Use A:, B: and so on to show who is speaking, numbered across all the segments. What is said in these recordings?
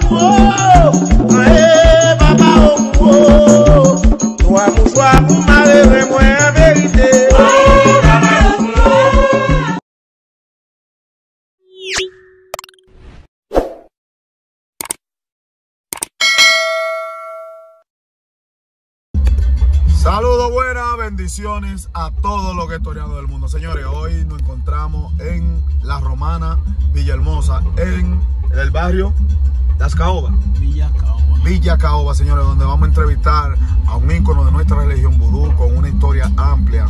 A: Saludos, buenas bendiciones a todos los guetorianos del mundo. Señores, hoy nos encontramos en La Romana, Villahermosa, en el barrio Las Caobas. Villa Caoba, señores, donde vamos a entrevistar a un ícono de nuestra religión vudú con una historia amplia.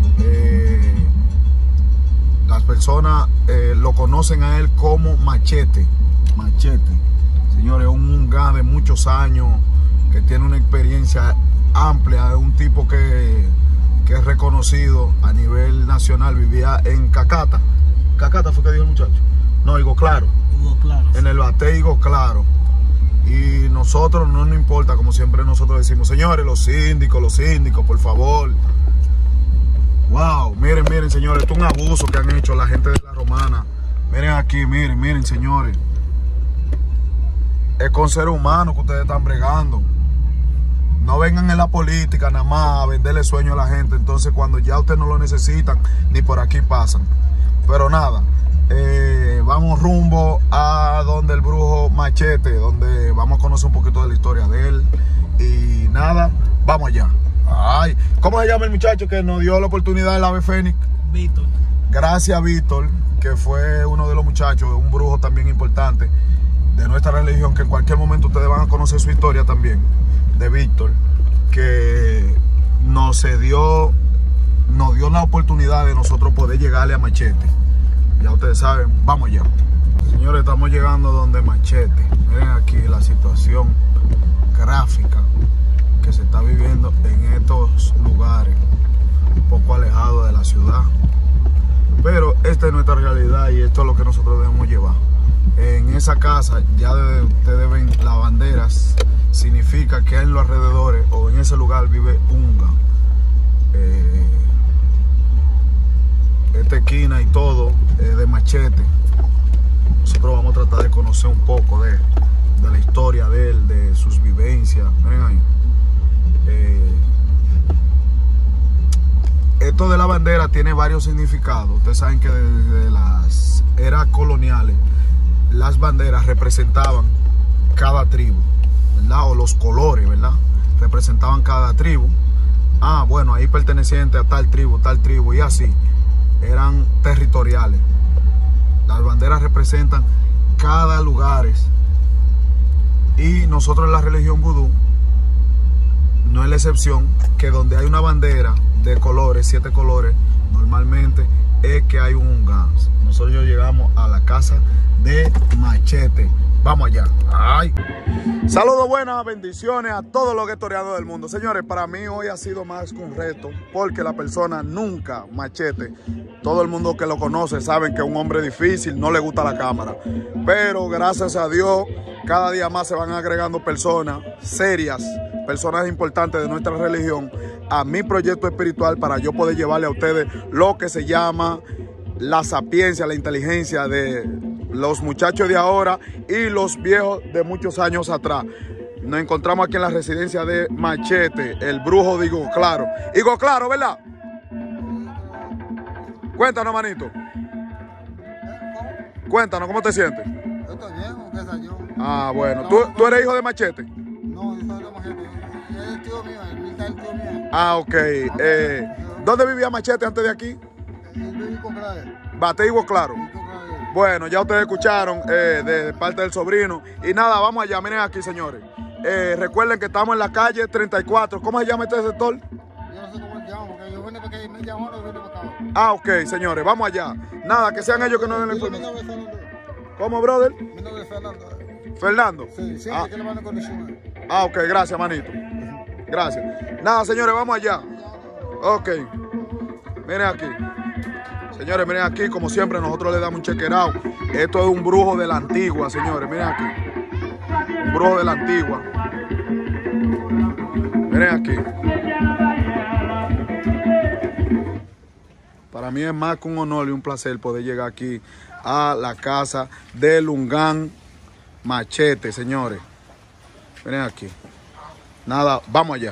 A: Las personas lo conocen a él como Machete. Señores, un mungá de muchos años que tiene una experiencia amplia, es un tipo que es reconocido a nivel nacional. Vivía en Cacata. ¿Cacata fue que dijo el muchacho? No, Higo Claro. En el Bate Higo Claro. Y nosotros no nos importa, como siempre nosotros decimos, señores, los síndicos, por favor. Wow, miren, señores, esto es un abuso que han hecho la gente de La Romana. Miren aquí, miren, señores. Es con seres humanos que ustedes están bregando. No vengan en la política nada más a venderle sueño a la gente. Entonces cuando ya ustedes no lo necesitan, ni por aquí pasan. Pero nada, vamos rumbo a donde el brujo Machete, donde vamos a conocer un poquito de la historia de él. Y nada, vamos allá. Ay, ¿cómo se llama el muchacho que nos dio la oportunidad del ave fénix?
B: Víctor.
A: Gracias a Víctor, que fue uno de los muchachos, un brujo también importante de nuestra religión, que en cualquier momento ustedes van a conocer su historia también, de Víctor, que nos dio la oportunidad de nosotros poder llegarle a Machete. Ya ustedes saben, vamos ya. Señores, estamos llegando donde Machete. Miren aquí la situación gráfica que se está viviendo en estos lugares, un poco alejados de la ciudad. Pero esta es nuestra realidad y esto es lo que nosotros debemos llevar. En esa casa ya ustedes ven las banderas, significa que en los alrededores o en ese lugar vive Unga. Esta esquina y todo de Machete. Nosotros vamos a tratar de conocer un poco de la historia de él, de sus vivencias. Miren ahí. Esto de la bandera tiene varios significados. Ustedes saben que desde las eras coloniales las banderas representaban cada tribu, ¿verdad? O los colores, ¿verdad? Representaban cada tribu. Ah, bueno, ahí perteneciente a tal tribu y así. Eran territoriales. Las banderas representan cada lugar. Y nosotros en la religión vudú no es la excepción, que donde hay una bandera de colores, 7 colores, normalmente es que hay un ungá. Nosotros ya llegamos a la casa de Machete. Vamos allá. Ay. Saludos, buenas bendiciones a todos los guetorianos del mundo. Señores, para mí hoy ha sido más que un reto, porque la persona nunca, Machete, todo el mundo que lo conoce saben que es un hombre difícil, no le gusta la cámara. Pero gracias a Dios, cada día más se van agregando personas serias, personas importantes de nuestra religión a mi proyecto espiritual, para yo poder llevarle a ustedes lo que se llama la sapiencia, la inteligencia de los muchachos de ahora y los viejos de muchos años atrás. Nos encontramos aquí en la residencia de Machete, el brujo de Higo Claro. Higo Claro, ¿verdad? Cuéntanos, manito. Cuéntanos, ¿cómo te sientes?
C: Yo estoy bien, qué sé yo.
A: Ah, bueno. ¿Tú eres hijo de Machete?
C: No, yo soy de Machete. Es el tío mío, el tío mío.
A: Ah, ok. ¿Dónde vivía Machete antes de aquí?
C: El
A: Bate Higo Claro. Bueno, ya ustedes escucharon de parte del sobrino. Y nada, vamos allá. Miren aquí, señores. Recuerden que estamos en la calle 34. ¿Cómo se llama este sector?
C: Yo no sé cómo se llama, porque yo vine porque me llamaron y vine para acá.
A: Ah, ok, señores. Vamos allá. Nada, que sean ellos que nos den la información. ¿Cómo, brother?
C: Mi nombre es Fernando.
A: ¿Fernando?
C: Sí, siempre que le mando condiciones.
A: Ah, ok, gracias, manito. Gracias. Nada, señores, vamos allá. Ok. Miren aquí. Señores, miren aquí, como siempre, nosotros le damos un chequerao. Esto es un brujo de la antigua, señores. Miren aquí. Un brujo de la antigua. Miren aquí. Para mí es más que un honor y un placer poder llegar aquí a la casa de Lungán Machete, señores. Miren aquí. Nada, vamos allá.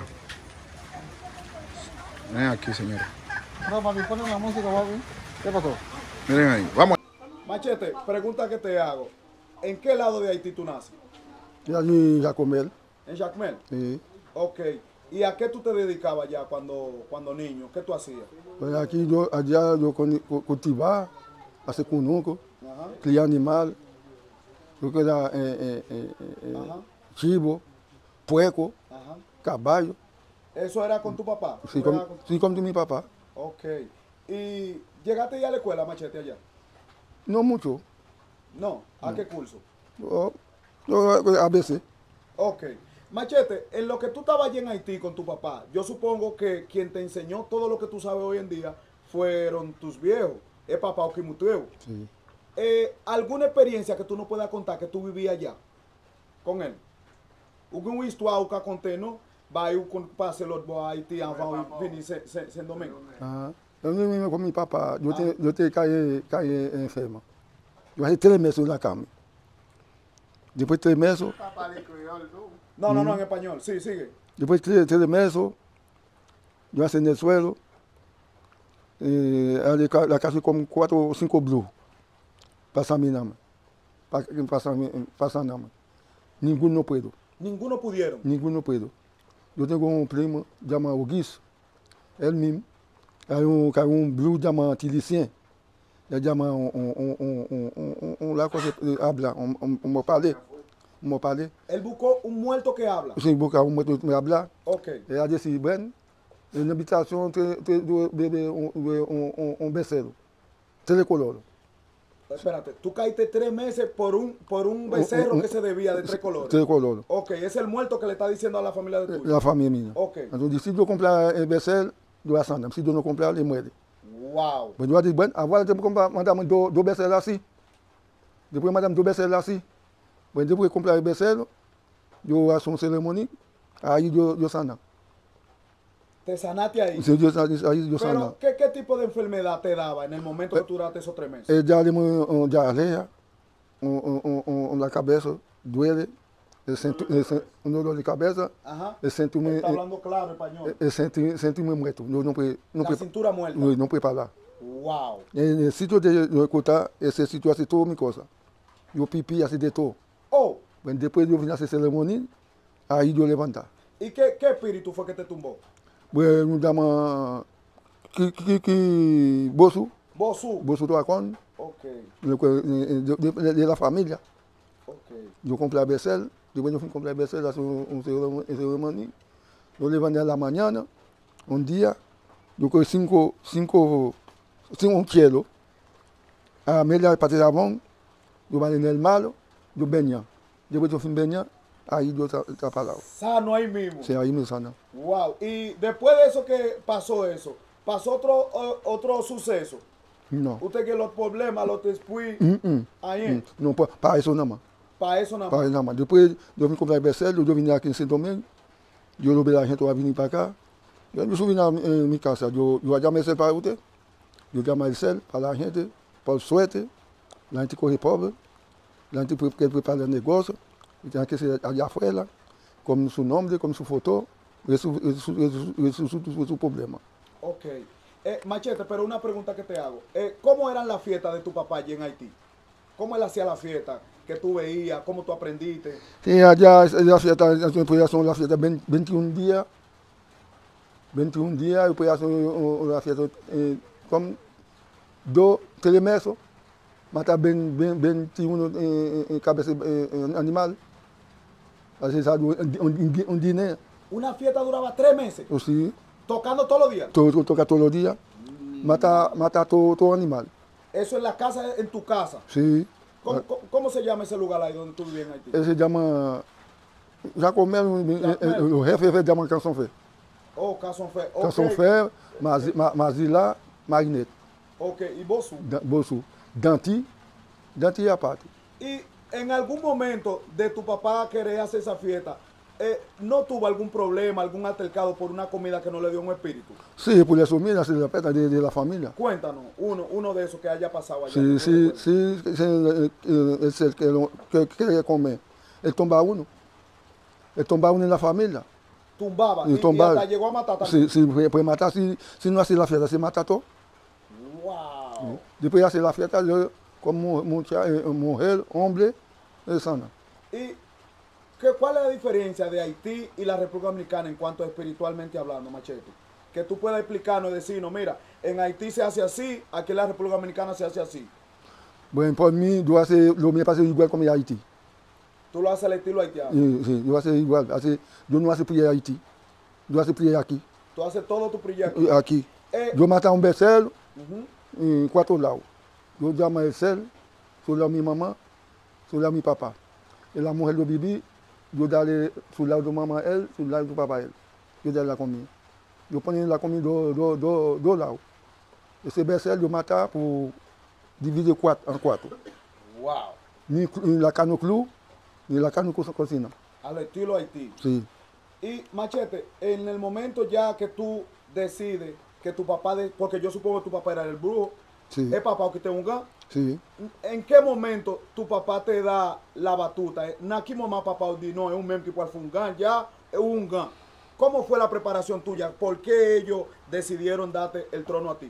A: Miren aquí, señores.
C: No, papi, ponen la música, papi. ¿Qué pasó?
A: Miren ahí, vamos. Machete, pregunta que te hago. ¿En qué lado de Haití tú naces?
B: Yo allí a comer.
A: ¿En Jacmel?
B: Sí.
A: Ok. ¿Y a qué tú te dedicabas ya cuando niño? ¿Qué tú hacías?
B: Pues aquí yo, allá yo cultivaba, hacer cunuco,
A: Ajá.
B: criar animal, yo que era
A: Ajá.
B: chivo, puerco,
A: Ajá.
B: caballo.
A: ¿Eso era con tu papá?
B: Sí,
A: ¿Tú eras
B: sí, como de mi papá.
A: Ok. ¿Y llegaste ya a la escuela, Machete, allá?
B: No mucho.
A: No. ¿A qué curso?
B: Yo a veces.
A: Ok. Machete, en lo que tú estabas allí en Haití con tu papá, yo supongo que quien te enseñó todo lo que tú sabes hoy en día fueron tus viejos, el papá Okimutueu.
B: Sí.
A: ¿Alguna experiencia que tú nos puedas contar que tú vivías allá con él? ¿Alguna histoire que conté, no? Vai pasar los a Haití avant venir sen domingo.
B: Ajá. Yo mismo con mi papá, yo te caí enfermo. Yo hace 3 meses en la cama. Después de 3 meses,
C: Papá de criol, tú.
A: No, no, no, en español. Sí, sigue.
B: después de 3 meses, yo hace en el suelo, la casa con 4 o 5 blues. Pasa mi nama. Pasa nama. Ninguno puedo.
A: Ninguno pudieron.
B: Ninguno puedo. Yo tengo un primo llamado Guis. Él mismo. Hay un blue llamado Tilicien. Él llama la cosa habla, un mopale. Un mopale.
A: Él buscó un muerto que habla.
B: Sí, busca un muerto que habla.
A: Ok.
B: Él ha dicho, bueno, en la habitación de un becerro. 3 colores.
A: Espérate, tú caíste 3 meses por un becerro que se debía de 3 colores.
B: 3 colores.
A: Ok, es el muerto que le está diciendo a la familia de tuyo.
B: La familia mía.
A: Ok.
B: Entonces, si yo comprar el becerro, yo asando. Si yo no comprar, le muere.
A: Wow.
B: Pues yo digo, bueno, ahora tengo que comprar, mandamos 2 becerros así. Después mandamos 2 becerros así. Pues después de comprar el becerro, yo hago una ceremonia, ahí yo sana.
A: Te sanaste ahí.
B: Sí, ahí yo sana.
A: Pero, ¿qué tipo de enfermedad te daba en el momento que tú duraste esos 3 meses?
B: Ya le hemos diarrea, la cabeza duele, un dolor de cabeza,
A: Ajá.
B: el siento
A: Está hablando claro español.
B: siento muy muerto. No puede,
A: La cintura muerta.
B: no puede parar.
A: Wow.
B: En el sitio de yo escuchar, ese sitio hace todo mi cosa. Yo pipí así de todo.
A: Oh,
B: Bueno, después yo vine a hacer ceremonia, ahí yo levantar.
A: ¿y qué espíritu fue que te tumbó?
B: Bueno, nos llama Bosu,
A: Bosú.
B: Bosu Dracón,
A: Ok,
B: de la familia.
A: ok.
B: Yo compré el becerro, después yo fui a comprar el becerro, hacer un ceremonia. Yo levanté a la mañana, un día, yo cogí 5 kielos, a media parte de jabón, yo vale en el malo, yo venía. Después yo fui a venir, ahí yo estaba parado.
A: Sano ahí mismo.
B: Sí, ahí me sana.
A: Wow. Y después de eso que pasó pasó otro suceso.
B: No.
A: Usted que los problemas, los después, ahí,
B: No, para eso nada más.
A: para eso nada
B: Para
A: más.
B: eso nada más. Después yo fui a comprar el becerro, yo vine aquí en Santo Domingo, yo lo vi a la gente va a venir para acá. Yo subí a mi casa, yo llamé el cel para usted, yo llamé el cel para la gente, por suerte, la gente coge pobre, la gente que prepara el negocio, y tiene que ser allá afuera, con su nombre, con su foto, eso es su problema.
A: Ok. Machete, pero una pregunta que te hago. ¿Cómo eran las fiestas de tu papá allí en Haití? ¿Cómo él hacía la fiesta? ¿Qué tú veías? ¿Cómo tú aprendiste?
B: Sí, allá la fiesta, son las fiestas 21 días. 21 días, después hacer una fiesta con 2, 3 meses, matar 21 cabezas animal, hacer un dinero.
A: Una fiesta duraba 3 meses,
B: O sí,
A: tocando todos los días.
B: toca todos los días, mata todo animal.
A: Eso en la casa, en tu casa.
B: Sí,
A: ¿Cómo se llama ese lugar ahí donde tú vivías en Haití?
B: él se llama, ya comer, los jefes se llaman Canson Fe.
A: Oh, Casson Fe. Ok.
B: Canson Fe, Mazila, Magnet,
A: Ok, y Bosú.
B: Bolsu, Danti aparte.
A: Y en algún momento de tu papá querer hacer esa fiesta, ¿No tuvo algún problema, algún altercado por una comida que no le dio un espíritu?
B: Sí, por eso, mira, se respeta de la familia.
A: Cuéntanos, uno de esos que haya pasado allá.
B: Sí, sí, sí, es el que quiere comer. Él tumba a uno. Él tumba a uno en la familia.
A: Tumbaba,
B: Y
A: y
B: tumbar.
A: hasta llegó a matar también.
B: Sí, sí, puede matar, si no hace la fiesta, se mata todo.
A: Wow.
B: Después hace la fiesta, yo, como mujer, hombre, es sana.
A: ¿Y cuál es la diferencia de Haití y la República Dominicana en cuanto a espiritualmente hablando, Machete? Que tú puedas explicarnos y decirnos, mira, en Haití se hace así, aquí en la República Dominicana se hace así.
B: Bueno, por mí, yo hace lo mío pasa igual como en Haití.
A: Tú lo haces al estilo haitiano.
B: Sí, yo hace igual. Yo no hace prier Haití. Yo hace prier aquí.
A: Tú haces todo tu proyecto.
B: Aquí. Yo mato a un becerro
A: Ujú.
B: en 4 lados. Yo llamo el cel, sur lado mi mamá, sur lado mi papá. Y la mujer lo viví, yo darle sur lado de mamá él, sur lado de papá él. Yo darle la comida. Yo pongo la comida dos lados. Ese becerro yo mato por dividir en 4.
A: Wow.
B: Ni la carne cru, ni la carne cocina.
A: Al estilo Haití.
B: Sí.
A: Y Machete, en el momento ya que tú decides que tu papá, porque yo supongo que tu papá era el brujo,
B: Sí.
A: es papá que te unga,
B: Sí.
A: ¿en qué momento tu papá te da la batuta? Naki mamá papá di no, es un mem que cual fue un gan, ya es un gan. ¿Cómo fue la preparación tuya? ¿Por qué ellos decidieron darte el trono a ti?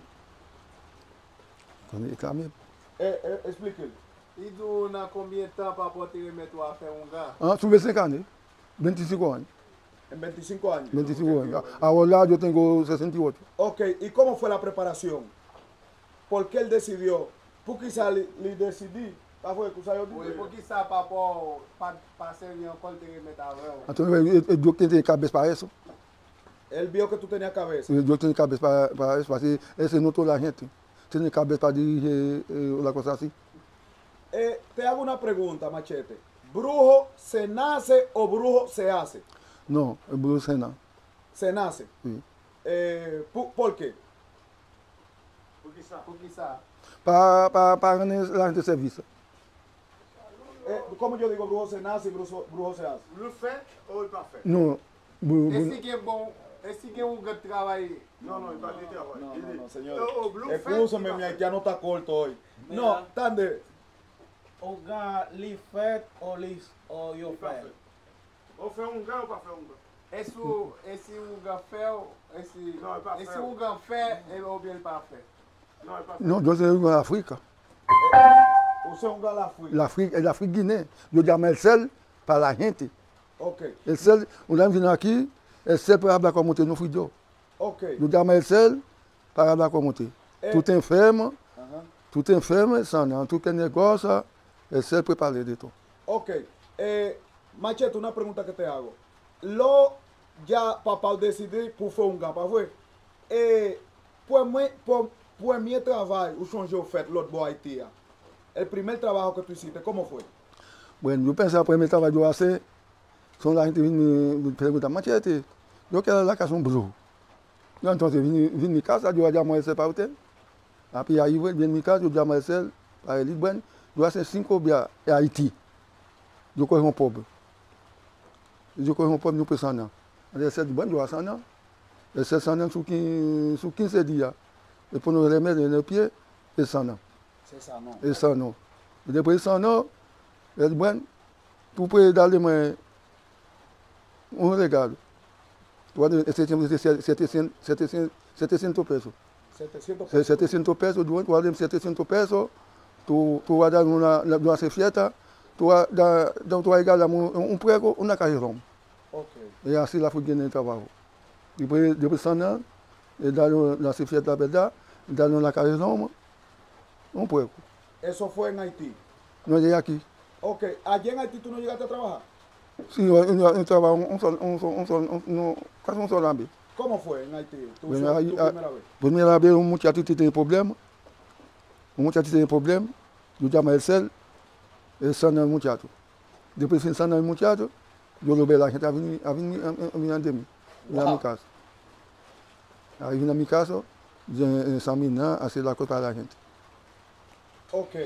B: También.
A: Explíquelo.
D: E do na combien de temps par rapport à mettre à faire un gars?
B: Ah, sube 5 años, 25 años.
A: En 25 años.
B: 25 años. Ahora yo tengo 68.
A: Ok, ¿y cómo fue la preparación? ¿Por qué él decidió? ¿Por qué le decidí?
D: Oui, pour qui ça par rapport pas servir encore de mettre à faire?
B: Entonces yo tengo cabeza para eso.
A: Él vio que tú tenías cabeza.
B: Yo tengo cabeza para eso, porque ese no toda la gente. Tiene cabeza para dirigir la cosa así.
A: Te hago una pregunta, Machete. ¿Brujo se nace o brujo se hace?
B: No, el Blue Sena.
A: Se nace.
B: Sí.
A: ¿Por qué?
D: Pour qui ça?
B: Para ganar la gente servicio.
A: ¿Cómo yo digo brujo se nace y brujo se hace?
D: Le fait ou le pas fait?
B: No,
D: Est-ce qu'il est bon? Est-ce qu'il y a un gars de travail?
C: No, il parle de travail.
A: No, señor.
D: Oh, blue
A: Excúsame,
D: fat,
A: mi haitiano está corto hoy.
E: Mira.
A: No, Tande.
E: O gars li fait ou li ou yo fait.
C: Ou fait un gars ou pas faire un gars?
D: Est-ce un gars fait ou est-ce
C: Non, il pas fait.
D: un gars fait ou bien il pas fait?
C: Non, il pas
B: no, yo soy en África.
A: Usted es un galafui.
B: L'Afrique guinée. Yo llamo el cel para la gente.
A: Ok,
B: El cel, una vez vino aquí, el cel para hablar con usted, no fui yo.
A: ok.
B: Yo llamo el cel para hablar con usted. Tú te enfermas,
A: Ajá.
B: tú te enfermas, sana. Tú tienes cosas, el cel puede hablar de todo.
A: Ok. Machete, una pregunta que te hago. Lo ya papá decidí por fue un gapa, fue. Pues mi trabajo, o changé fait l'autre boy Haití. El primer trabajo que tú hiciste, ¿cómo fue?
B: Bueno, yo pensaba, pues me estaba yo a hacer, son la gente me pregunta, Machete, yo quiero la casa un brujo. Yo entonces vine a mi casa, yo llamo a ese para usted. Après, ahí viene mi casa, yo llamo a ese, para él, bueno, yo hace 5 días en Haití. Yo cojo un pobre. Yo cojo un pobre, no puedo sanar. Entonces, él dice, bueno, yo voy a sanar. Él se sana sus 15 días. Le pone el remedio en el pie, él sana.
A: Se sanó.
B: Él sanó. Y después sanó, él, bueno, tú puedes darle un regalo. Tú vas a dar 700 pesos.
A: 700 pesos.
B: 700 pesos, tú vas a dar 700 pesos, tú vas a dar una fiesta, tú vas a regalar un puego, una cajón.
A: Ok.
B: Y así la fui en el trabajo. Después sanar, darle la fiesta, ¿verdad? Darle una cajón, un puego.
A: Eso fue en Haití.
B: No llegué aquí.
A: Ok. Allí en Haití tú no llegaste a trabajar.
B: Sí, yo trabajo casi un solo ámbito.
A: ¿Cómo fue en Haití? ¿Tu
B: Bueno, ahí-
A: primera vez?
B: Primera vez un muchacho tiene problemas. Un muchacho tiene problemas. Yo llamo el cel, él sana al muchacho. Después que sana al muchacho, yo lo veo la gente a venir de mí, a
A: Wow.
B: mi casa. Ahí viene a mi casa, yo examinar, hacer la cosa para la gente.
A: Ok.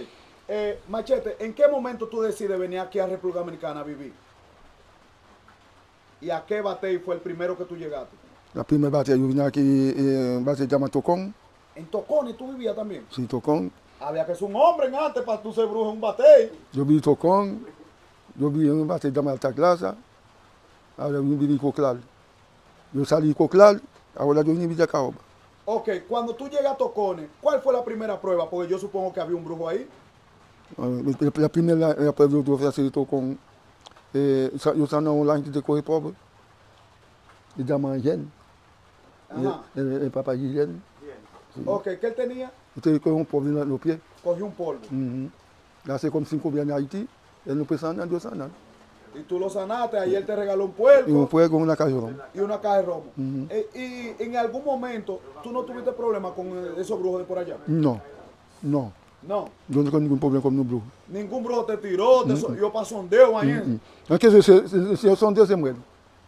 A: Machete, ¿en qué momento tú decides venir aquí a República Dominicana a vivir? ¿Y a qué batey fue el primero que tú llegaste?
B: La primera batalla yo vine aquí, batalla llama Tocón.
A: ¿En Tocones tú vivías también?
B: Sí, Tocón.
A: Había que ser un hombre en antes para tú ser brujo en un batey.
B: Yo vi Tocón, yo vi en batalla llama Altaclasa, ahora yo vine Coclal. Yo salí Coclal, ahora yo vine Villa Caoba.
A: Ok, cuando tú llegas a Tocones, ¿cuál fue la primera prueba? Porque yo supongo que había un brujo ahí.
B: La primera prueba que eu fiz Tocón, eu estava lá de correr pobre, e da manhã,
A: Ajá.
B: el papá Guillermo.
A: Ok, ¿qué él tenía?
B: Entonces cogió un polvo en los pies.
A: Cogió un polvo.
B: Hace como 5 años en Haití, él no puede sanar, yo sanar.
A: Y tú lo sanaste, ahí él te regaló un
B: Y un
A: puerco
B: fuego con una cajón.
A: y una caja de romo. Y en algún momento, ¿tú no tuviste problemas con esos brujos de por allá?
B: No, no.
A: No.
B: Yo no tengo ningún problema con un brujo.
A: Ningún brujo te tiró, yo para sondeo ahí.
B: Aunque si yo son Dios se muere.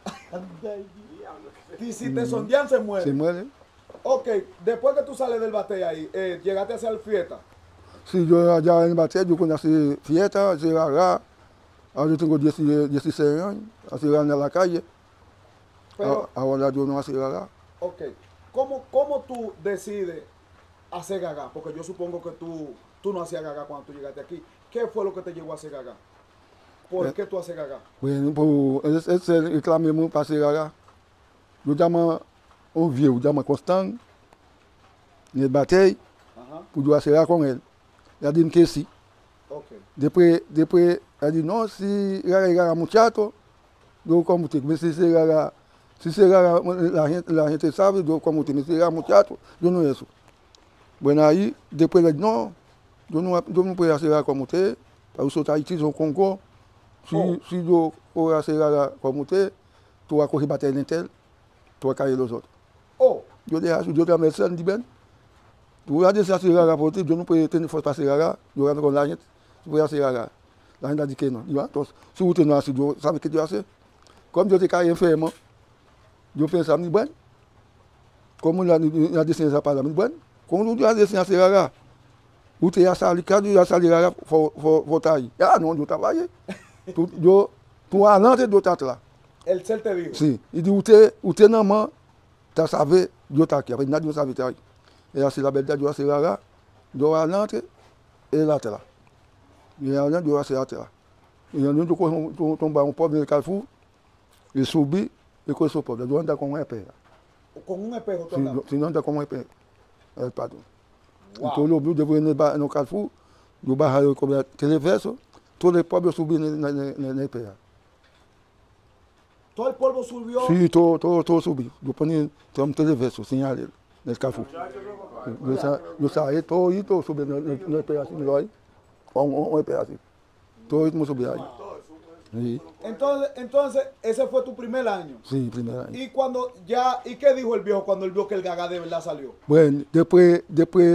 A: Y si te sondean, se muere.
B: Se muere.
A: Ok, después que tú sales del bate ahí, llegaste a hacer fiesta.
B: Sí, yo allá en Baté, yo conocí fiesta, llegar. Ahora yo tengo 16 años, así en la calle.
A: Pero,
B: Ahora yo no hago gaga.
A: ok, ¿cómo tú decides hacer gaga? Porque yo supongo que tú no hacías gaga cuando tú llegaste aquí. ¿Qué fue lo que te llevó a hacer gaga? ¿Por qué tú haces gaga?
B: Bueno, pues ese es el clamor para hacer gaga. Yo llamo un viejo, llamo Constant, en el Baté,
A: Ajá,
B: pues yo hacer gaga con él. Él dijo que sí.
A: ok.
B: Después él dijo, no, si gaga muchacho, yo como te, si se gaga, la gente sabe, yo como te, si gaga muchacho, yo no eso. Bueno, ahí, después él dijo, no, yo no puedo hacer gaga como usted, para usted Haití, son Congo. Si yo puedo hacer gaga como usted, tú vas a coger bater en él, tú vas a caer los otros.
A: Oh,
B: Yo le hago, yo te amo el sen, bien. Tú vas a decir hacer gaga por ti, yo no puedo tener fuerza para hacer gaga, yo ando con la gente, yo voy a hacer gaga. La gente dice que no. Y entonces, si usted no hace, yo, ¿sabe qué yo hace? Como yo te caí enfermo, yo pensaba, bueno, como la decisión esa palabra, bueno, como tú has decidido hacer gaga, usted ya sale, cada día sale gaga, votar ahí. Ah, no, yo estaba ahí. Tú adelante, yo estaba atrás.
A: el ser te dijo.
B: Sí, y usted nada más, está sabe, yo estaba aquí, nadie no sabe estar ahí. Y así la verdad, yo hace gaga, yo adelante, él atrás. Y adelante, yo hace atrás. Y eu não cojo tomar um pobre de Carrefour e subir e coisa o pobre. Eu ando com um EP.
A: Con un espejo tú andabas.
B: Se não anda com um EP, é o padrão.
A: Wow.
B: Então eu devo ir no Carrefour, eu barrar eu comer televerso, todo o pobre eu subi na EP.
A: Todo el polvo subió.
B: Sim, todo subi. Eu ponho um televerso, sem área, no Carrefour. Eu saí, todo subi no EP assim, um EP assim. Todo mundo subi aí. Sí.
A: Entonces, ese fue tu primer año.
B: Sí, primer año.
A: ¿Y qué dijo el viejo cuando él vio que el gaga de verdad salió?
B: Bueno, después,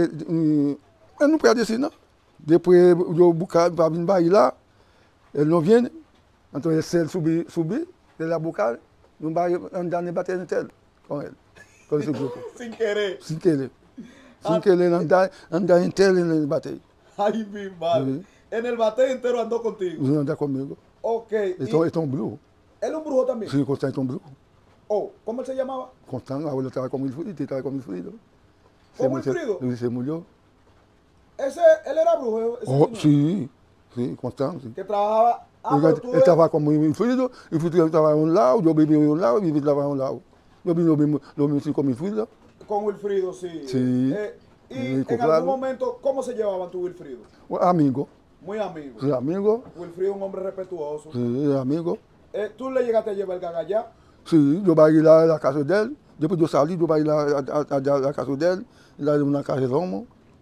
B: él no puede decir nada. Después yo buscar para venir bailar, él no viene. Entonces él subir, él a buscar, no va a andar ni bater en él con él, con ese grupo.
A: Sin querer.
B: Sin querer. Sin querer andar en él en el bater.
A: Ay, mi madre.
B: Sí.
A: En el bate entero andó contigo.
B: No anda conmigo.
A: Ok.
B: Él es un brujo.
A: ¿Él es un brujo también?
B: Sí, Constant es un brujo.
A: Oh, ¿cómo él se llamaba?
B: Constant ahora estaba con Wilfrido, estaba con Wilfrido.
A: ¿Con Wilfrido?
B: Se murió.
A: Él era brujo. Ese
B: Oh,
A: señor,
B: sí, Constant, sí.
A: Que trabajaba.
B: Él estaba con Wilfrido, y Wilfrido estaba a un lado, yo vivía a un lado, y Wilfrido estaba a un lado. Yo vi lo mismo con Wilfrido.
A: Con Wilfrido, sí.
B: Sí.
A: Y en
B: claro.
A: algún momento, ¿cómo se llevaban tú, Wilfrido?
B: Amigo,
A: Muy amigos.
B: sí, amigo,
A: Wilfrido, un hombre respetuoso.
B: sí, amigo.
A: ¿Tú le llegaste a llevar el gaga allá?
B: Sí, yo bailé a la casa de él, después yo salí, yo bailé a la casa de él, le daba una caja de romo,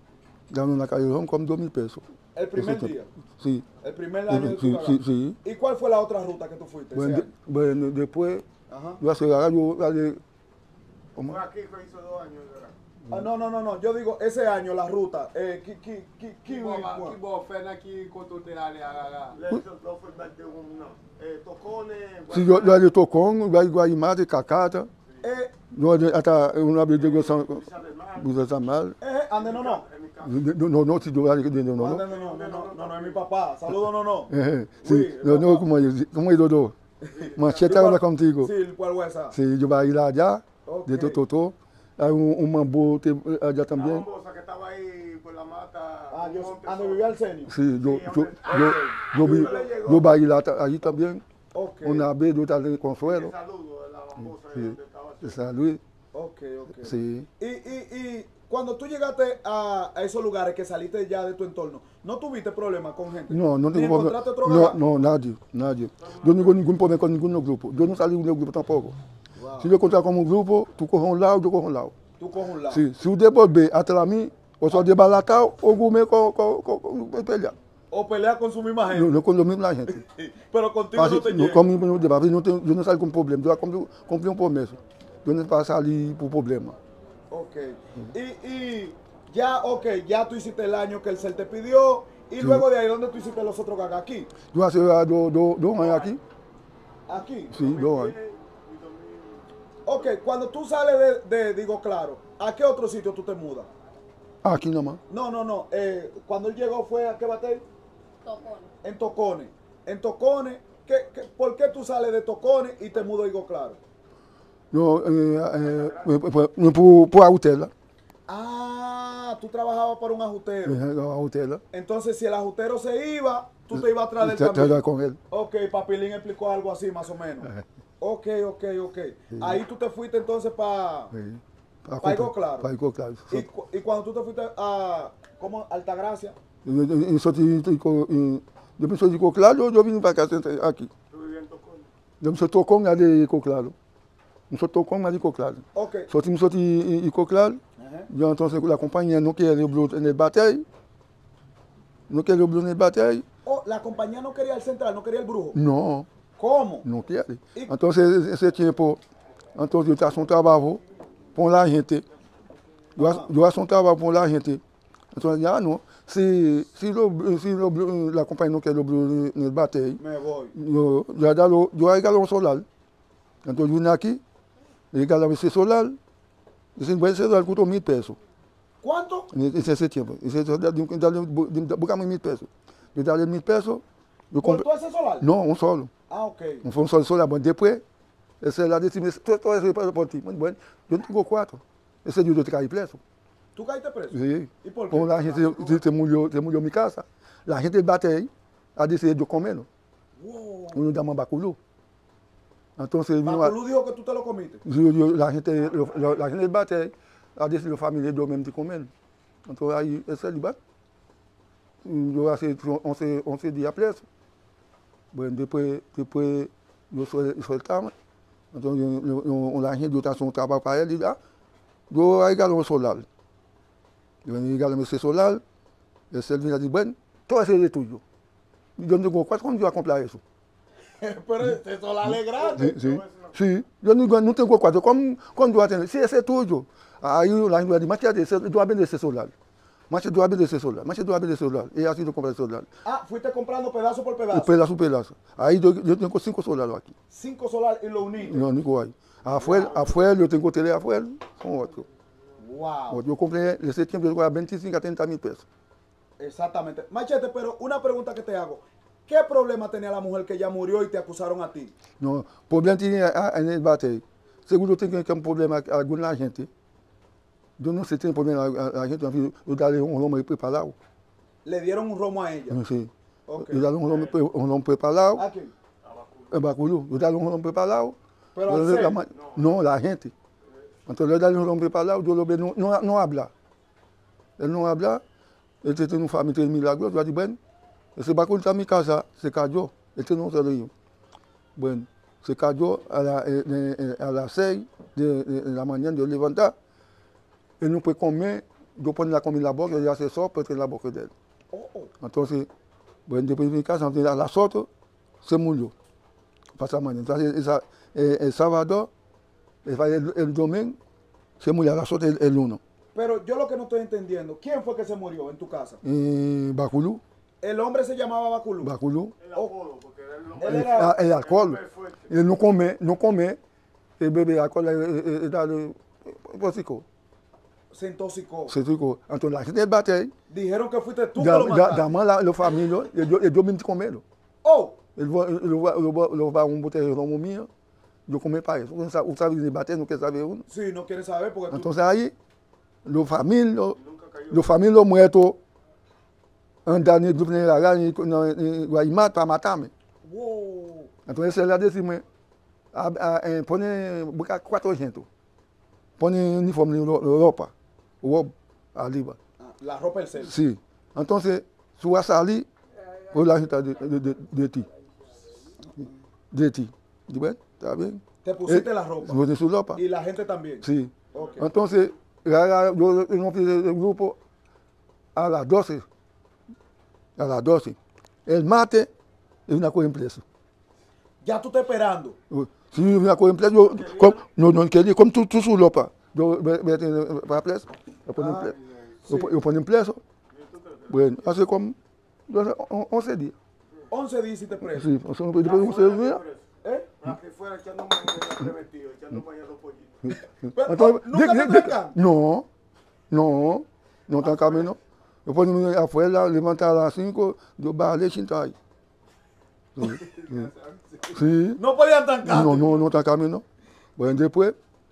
B: con 2,000 pesos.
A: ¿El primer día?
B: Sí.
A: El primer año de tu
B: Sí,
A: gaga.
B: sí, sí.
A: ¿Y cuál fue la otra ruta que tú fuiste ese año?
B: Bueno, después,
A: Ajá.
B: yo hace gaga, yo dale, ¿cómo?
D: Fue aquí que hizo 2 años.
A: No. Yo digo, ese año, la ruta.
D: Que vos fez aqui quando te ali a
C: Não foi bater não. Tocou, né?
B: Sí, yo le tocó con Guaymate de Cacata, yo hasta una vez llegó a mal.
A: Ande,
B: No, si yo
A: Ande, no, es mi papá. Saludos, no.
B: Sí, no, como es Dodo. Machete habla contigo.
D: Sí, ¿cuál WhatsApp?
B: Sí, yo voy a ir allá,
D: Ok.
B: de Tototó. Hay un mambo allá
C: La
B: también.
C: bombosa que estaba ahí por la mata.
D: Ah, yo,
C: Monte
D: donde
C: Sol.
D: vivía el senio.
B: Sí,
C: Sí,
B: yo voy a ir allí también.
D: Ok.
B: Una vez yo estaba en Consuelo,
C: El saludo de la bombosa
B: Sí.
C: donde estaba.
B: de San Luis.
D: Ok, ok.
B: Sí.
D: Y cuando tú llegaste a esos lugares que saliste ya de tu entorno, ¿no tuviste problemas con gente?
B: No, no
D: ¿Ni
B: tengo problema.
D: encontraste otro
B: No,
D: galán?
B: no, nadie. Yo no tengo ningún problema con ningún grupo. Yo no salí de un grupo tampoco.
D: Wow.
B: Si yo encuentro con un grupo, tú coges un lado, yo cojo un lado.
D: Tú coges un lado.
B: Sí, si usted vuelve atrás de mí, o sea, desbaratado, o gume con pelea.
D: O peleas con su misma gente.
B: No con lo mismo la gente.
D: Pero contigo
B: Así,
D: no te
B: no,
D: llega.
B: conmigo no deba, yo no salgo con problema, yo cumplo un promesa. Yo no voy a salir por problema.
D: Ok. Y ya, ok, ya tú hiciste el año que el CEL te pidió. Y luego de ahí, ¿dónde tú hiciste los otros gagas? ¿Aquí?
B: Yo hace 2 años aquí.
D: ¿Aquí?
B: Sí, 2 años.
D: Ok, cuando tú sales Digo Claro, ¿a qué otro sitio tú te mudas?
B: Aquí nomás.
D: No. Cuando él llegó fue a qué batey?
F: Tocones.
D: En Tocones. En Tocones, ¿por qué tú sales de Tocones y te mudas a Digo Claro?
B: Yo, por Autela.
D: Ah, tú trabajabas para un ajustero.
B: Autela.
D: Entonces, si el ajustero se iba, tú te ibas atrás del también.
B: con él.
D: Ok, Papilín explicó algo así más o menos. Ok. Ahí tú te fuiste entonces para...
B: Sí.
D: Paigo Claro.
B: Paigo Claro.
D: Y cuando tú te fuiste a... ¿Cómo? Altagracia.
B: Yo me soy Claro, yo vine para acá, aquí.
C: Tú vivías en Tocón.
B: Yo me soy Tocón de Claro. Me soy Tocón de Claro.
D: Ok.
B: Me soy Claro.
D: Ajá.
B: Yo entonces la compañía no quiere el blue en el batey. No quiere el blue en el batey.
D: Oh, la compañía no quería el central, no quería el brujo.
B: No,
D: ¿Cómo?
B: no quiere.
D: ¿Y?
B: Entonces, ese tiempo, entonces yo estaba un trabajo con la gente. Yo hacía un trabajo con la gente. Entonces ya no. Si la compañía no quiere el blue en el batey,
D: Me voy.
B: yo regalo un solar. Entonces yo vine aquí, regalaba ese solar. Ese solar costó 1.000 pesos.
D: ¿Cuánto?
B: En ese tiempo. Buscame 1.000 pesos. Yo dale 1.000 pesos. Yo
D: ¿Por
B: compré.
D: todo ese solar?
B: No, un solo.
D: Ah, ok.
B: No fue un solo solar. Bueno, después, ese la decime, todo eso es por ti. Bueno, yo tengo 4. Ese yo te caí preso.
D: ¿Tú caíste preso?
B: Sí.
D: ¿Y por qué?
B: Como la gente se murió mi casa. La gente bate ahí a decir yo comerlo.
D: Wow.
B: Uno llama Baculú. Entonces vino a-
D: Baculú dijo que tú te lo comiste.
B: la gente bate ahí a decir la familia yo mismo te comer. Entonces ahí ese lugar. Yo hace 11 días preso. Bueno, después yo soltaba. Entonces la gente yo estaba haciendo un trabajo para él y yo regalé un solar. Yo regalé ese solar. Ese vino a decir, bueno, todo ese es tuyo. Yo no tengo 4 años yo a comprar eso.
D: Pero ese solar es grande.
B: Sí. Yo no tengo 4. ¿Cómo yo voy a tener? Sí, ese es tuyo. Ahí la gente dice, machete, yo voy a vender ese solar. Machete, yo voy a vender ese solar. Machete, yo voy a vender ese solar. Y así yo compré el solar.
D: Ah, fuiste comprando pedazo por pedazo.
B: Pedazo. Ahí yo tengo 5 solares aquí.
D: 5 solar y lo uniste.
B: No, no hay. Afuera yo tengo tele afuera, son 8.
D: Wow.
B: Yo compré ese tiempo, yo compré 25 a 30.000 pesos.
D: Exactamente. Machete, pero una pregunta que te hago. ¿Qué problema tenía la mujer que ya murió y te acusaron a ti?
B: No, problema tiene en el bate. Seguro tengo que un problema con alguna gente. Yo no sé si tiene problema a la gente, yo darle un romo preparado.
D: Le dieron un romo a ella.
B: Sí.
D: Ok.
B: Yo darle un romo preparado.
D: ¿A quién?
B: El Baculú, yo darle un romo preparado.
D: Pero
B: Yo
D: al
B: le-
D: ser.
B: No, la gente. Entonces yo darle un romo preparado, yo lo veo, no habla. Él no habla. Él tiene una familia milagro, yo digo, bueno, ese Baculú está en mi casa, se cayó. Él no se río. Bueno, se cayó a las 6 de la mañana, yo levantar. Él no puede comer, yo pongo la comida en la boca, y hace sopa en la boca de él.
D: Oh, oh.
B: Entonces, bueno, después de mi casa, a las 8, se murió. Pasa mañana. Entonces, el sábado, el domingo, se murió a las 8 el 1.
D: Pero yo lo que no estoy entendiendo, ¿quién fue que se murió en tu casa?
B: Baculú,
D: El hombre se llamaba Baculú.
C: El apodo, porque era el nombre.
D: Él era...
B: el alcohol.
C: nombre fuerte.
B: Él no come, el bebé alcohol, pues
D: Se intoxicó.
B: se tricó. Entonces, la gente bate ahí,
D: Dijeron que fuiste tú que lo mataste.
B: llama a la familia, y yo mismo comerlo.
D: Oh,
B: Ele vai um botellão minha, eu comer para isso. O sabe de bater, não quer saber um.
D: Sí, no quieres saber porque tú...
B: Entonces aí, a família muerto andando de lá em Guaimá para matar-me.
D: Wow.
B: Então esse lá disse, põe 400. Põe uniforme na Europa, ali.
D: La ropa del cel.
B: Sim. Então, se vas ali, vou lá gente de ti. De ti. ¿De bem? Está bem?
D: Te pusiste la ropa.
B: Vou de su ropa.
D: Y la gente también.
B: Sim.
D: Ok.
B: Então, eu não fiz o grupo a las 12. A las 12. El mate, eu não corro preso.
D: Ya tú estás esperando.
B: Se eu não corro preso, eu não queria, como tu su ropa. Eu vou para preso. Eu ponho preso. Bueno, hace como 11 días.
D: 11 días hiciste preso.
B: Sí, después de 11 días.
D: ¿Eh?
C: Aquí fuera echando mañana preventivo, echando mañana los pollitos.
D: Pero,
B: Entonces,
D: ¿nunca te trancan?
B: No está camino. Eu ponho afuera, levantar a las 5, yo bajaré sin ahí. Sí.
D: No podían trancar.
B: No está camino. Bueno, después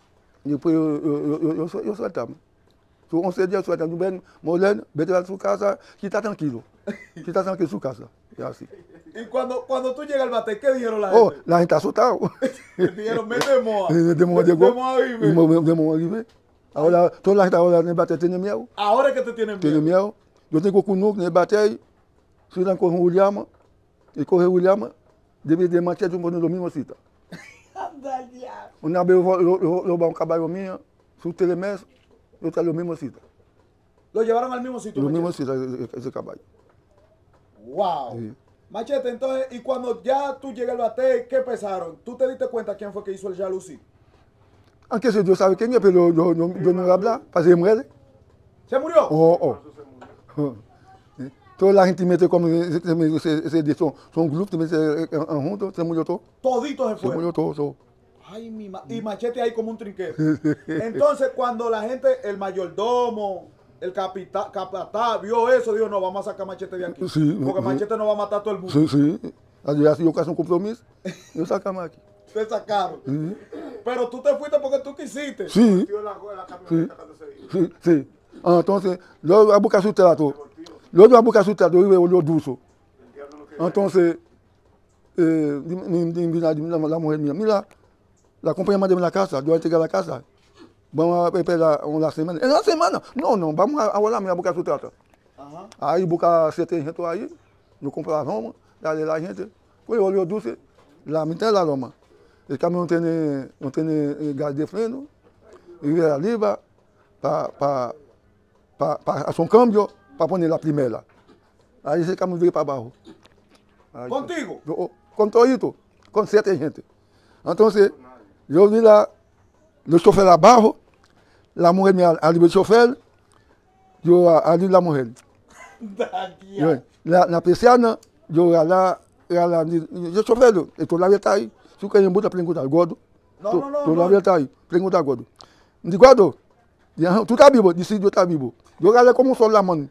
B: yo sueltamos. 11 días sueltamos. Ven, Moleno, vete a su casa, que está tranquilo. Que está tranquilo en su casa. Y así.
D: Y cuando tú llegas al bate, ¿qué dijeron la gente?
B: La gente está asustada.
D: Dijeron, mete moa.
B: De Moa llegó.
D: De
B: Moa vive. Ahora, toda la gente ahora en el bate tiene miedo.
D: Ahora es que te tienen
B: Tiene
D: miedo.
B: miedo. Yo tengo cunuco en el bate ahí. Si la coge William, y coge William, debe de machete poner lo mismo cita.
D: Anda ya.
B: Una vez lo va un caballo mío, su telemes, yo está lo mismo cita.
D: Lo llevaron al mismo sitio.
B: Lo
D: Machete?
B: mismo cita ese caballo.
D: Wow.
B: Sí.
D: Machete, entonces, y cuando ya tú llegas al bate, ¿qué pensaron? ¿Tú te diste cuenta quién fue que hizo el jalousie?
B: Aunque si yo sabe quién es, pero yo no habla, para que muere.
D: ¿Se murió?
B: Toda la gente mete como son grupos, juntos, se murió todo.
D: Toditos se
B: Se
D: fueron.
B: murió todo.
D: Ay, y Machete ahí como un trinquete. Entonces, cuando la gente, el mayordomo, el capataz, vio eso, dijo, no, vamos a sacar Machete de aquí.
B: Sí,
D: porque
B: sí.
D: Machete no va a matar a todo el mundo.
B: Sí. Así yo caso un compromiso, yo sacamos aquí.
D: Te sacaron.
B: Sí.
D: Pero tú te fuiste porque tú quisiste.
B: Sí.
C: Tío, la camioneta cuando se iba.
B: Sí. Entonces, luego voy a buscar su trato. Luego voy a buscar su trato y veo lo dulce. Entonces, la mujer mía, mira, la acompañamos de la casa, yo voy a llegar a la casa. Vamos a esperar una semana. ¿En una semana? No, vamos a volar a buscar su trato.
D: Ajá.
B: Aí buscar 7 gente aí, eu compro a Roma, dali lá a gente, foi olhou dulce, lá me tem lá Roma. El caminhão não tem gás de freno, e veio ali para hacer um câmbio, para pôr a primeira. Aí esse caminhão veio para baixo. Aí,
D: ¿Contigo?
B: Com todito, com 7 gente. Então, eu vi lá, o chofer abaixo, a mulher me ali o chofer, eu ali a mulher. Na persiana, eu lá, eu chofer, eu todavía está aí. Se quer botar perguntar gordo, todavía está aí. Pergunta gordo. Digo, gordo, tu está vivo? Disse, eu está vivo. Eu lá como sou lá, mano.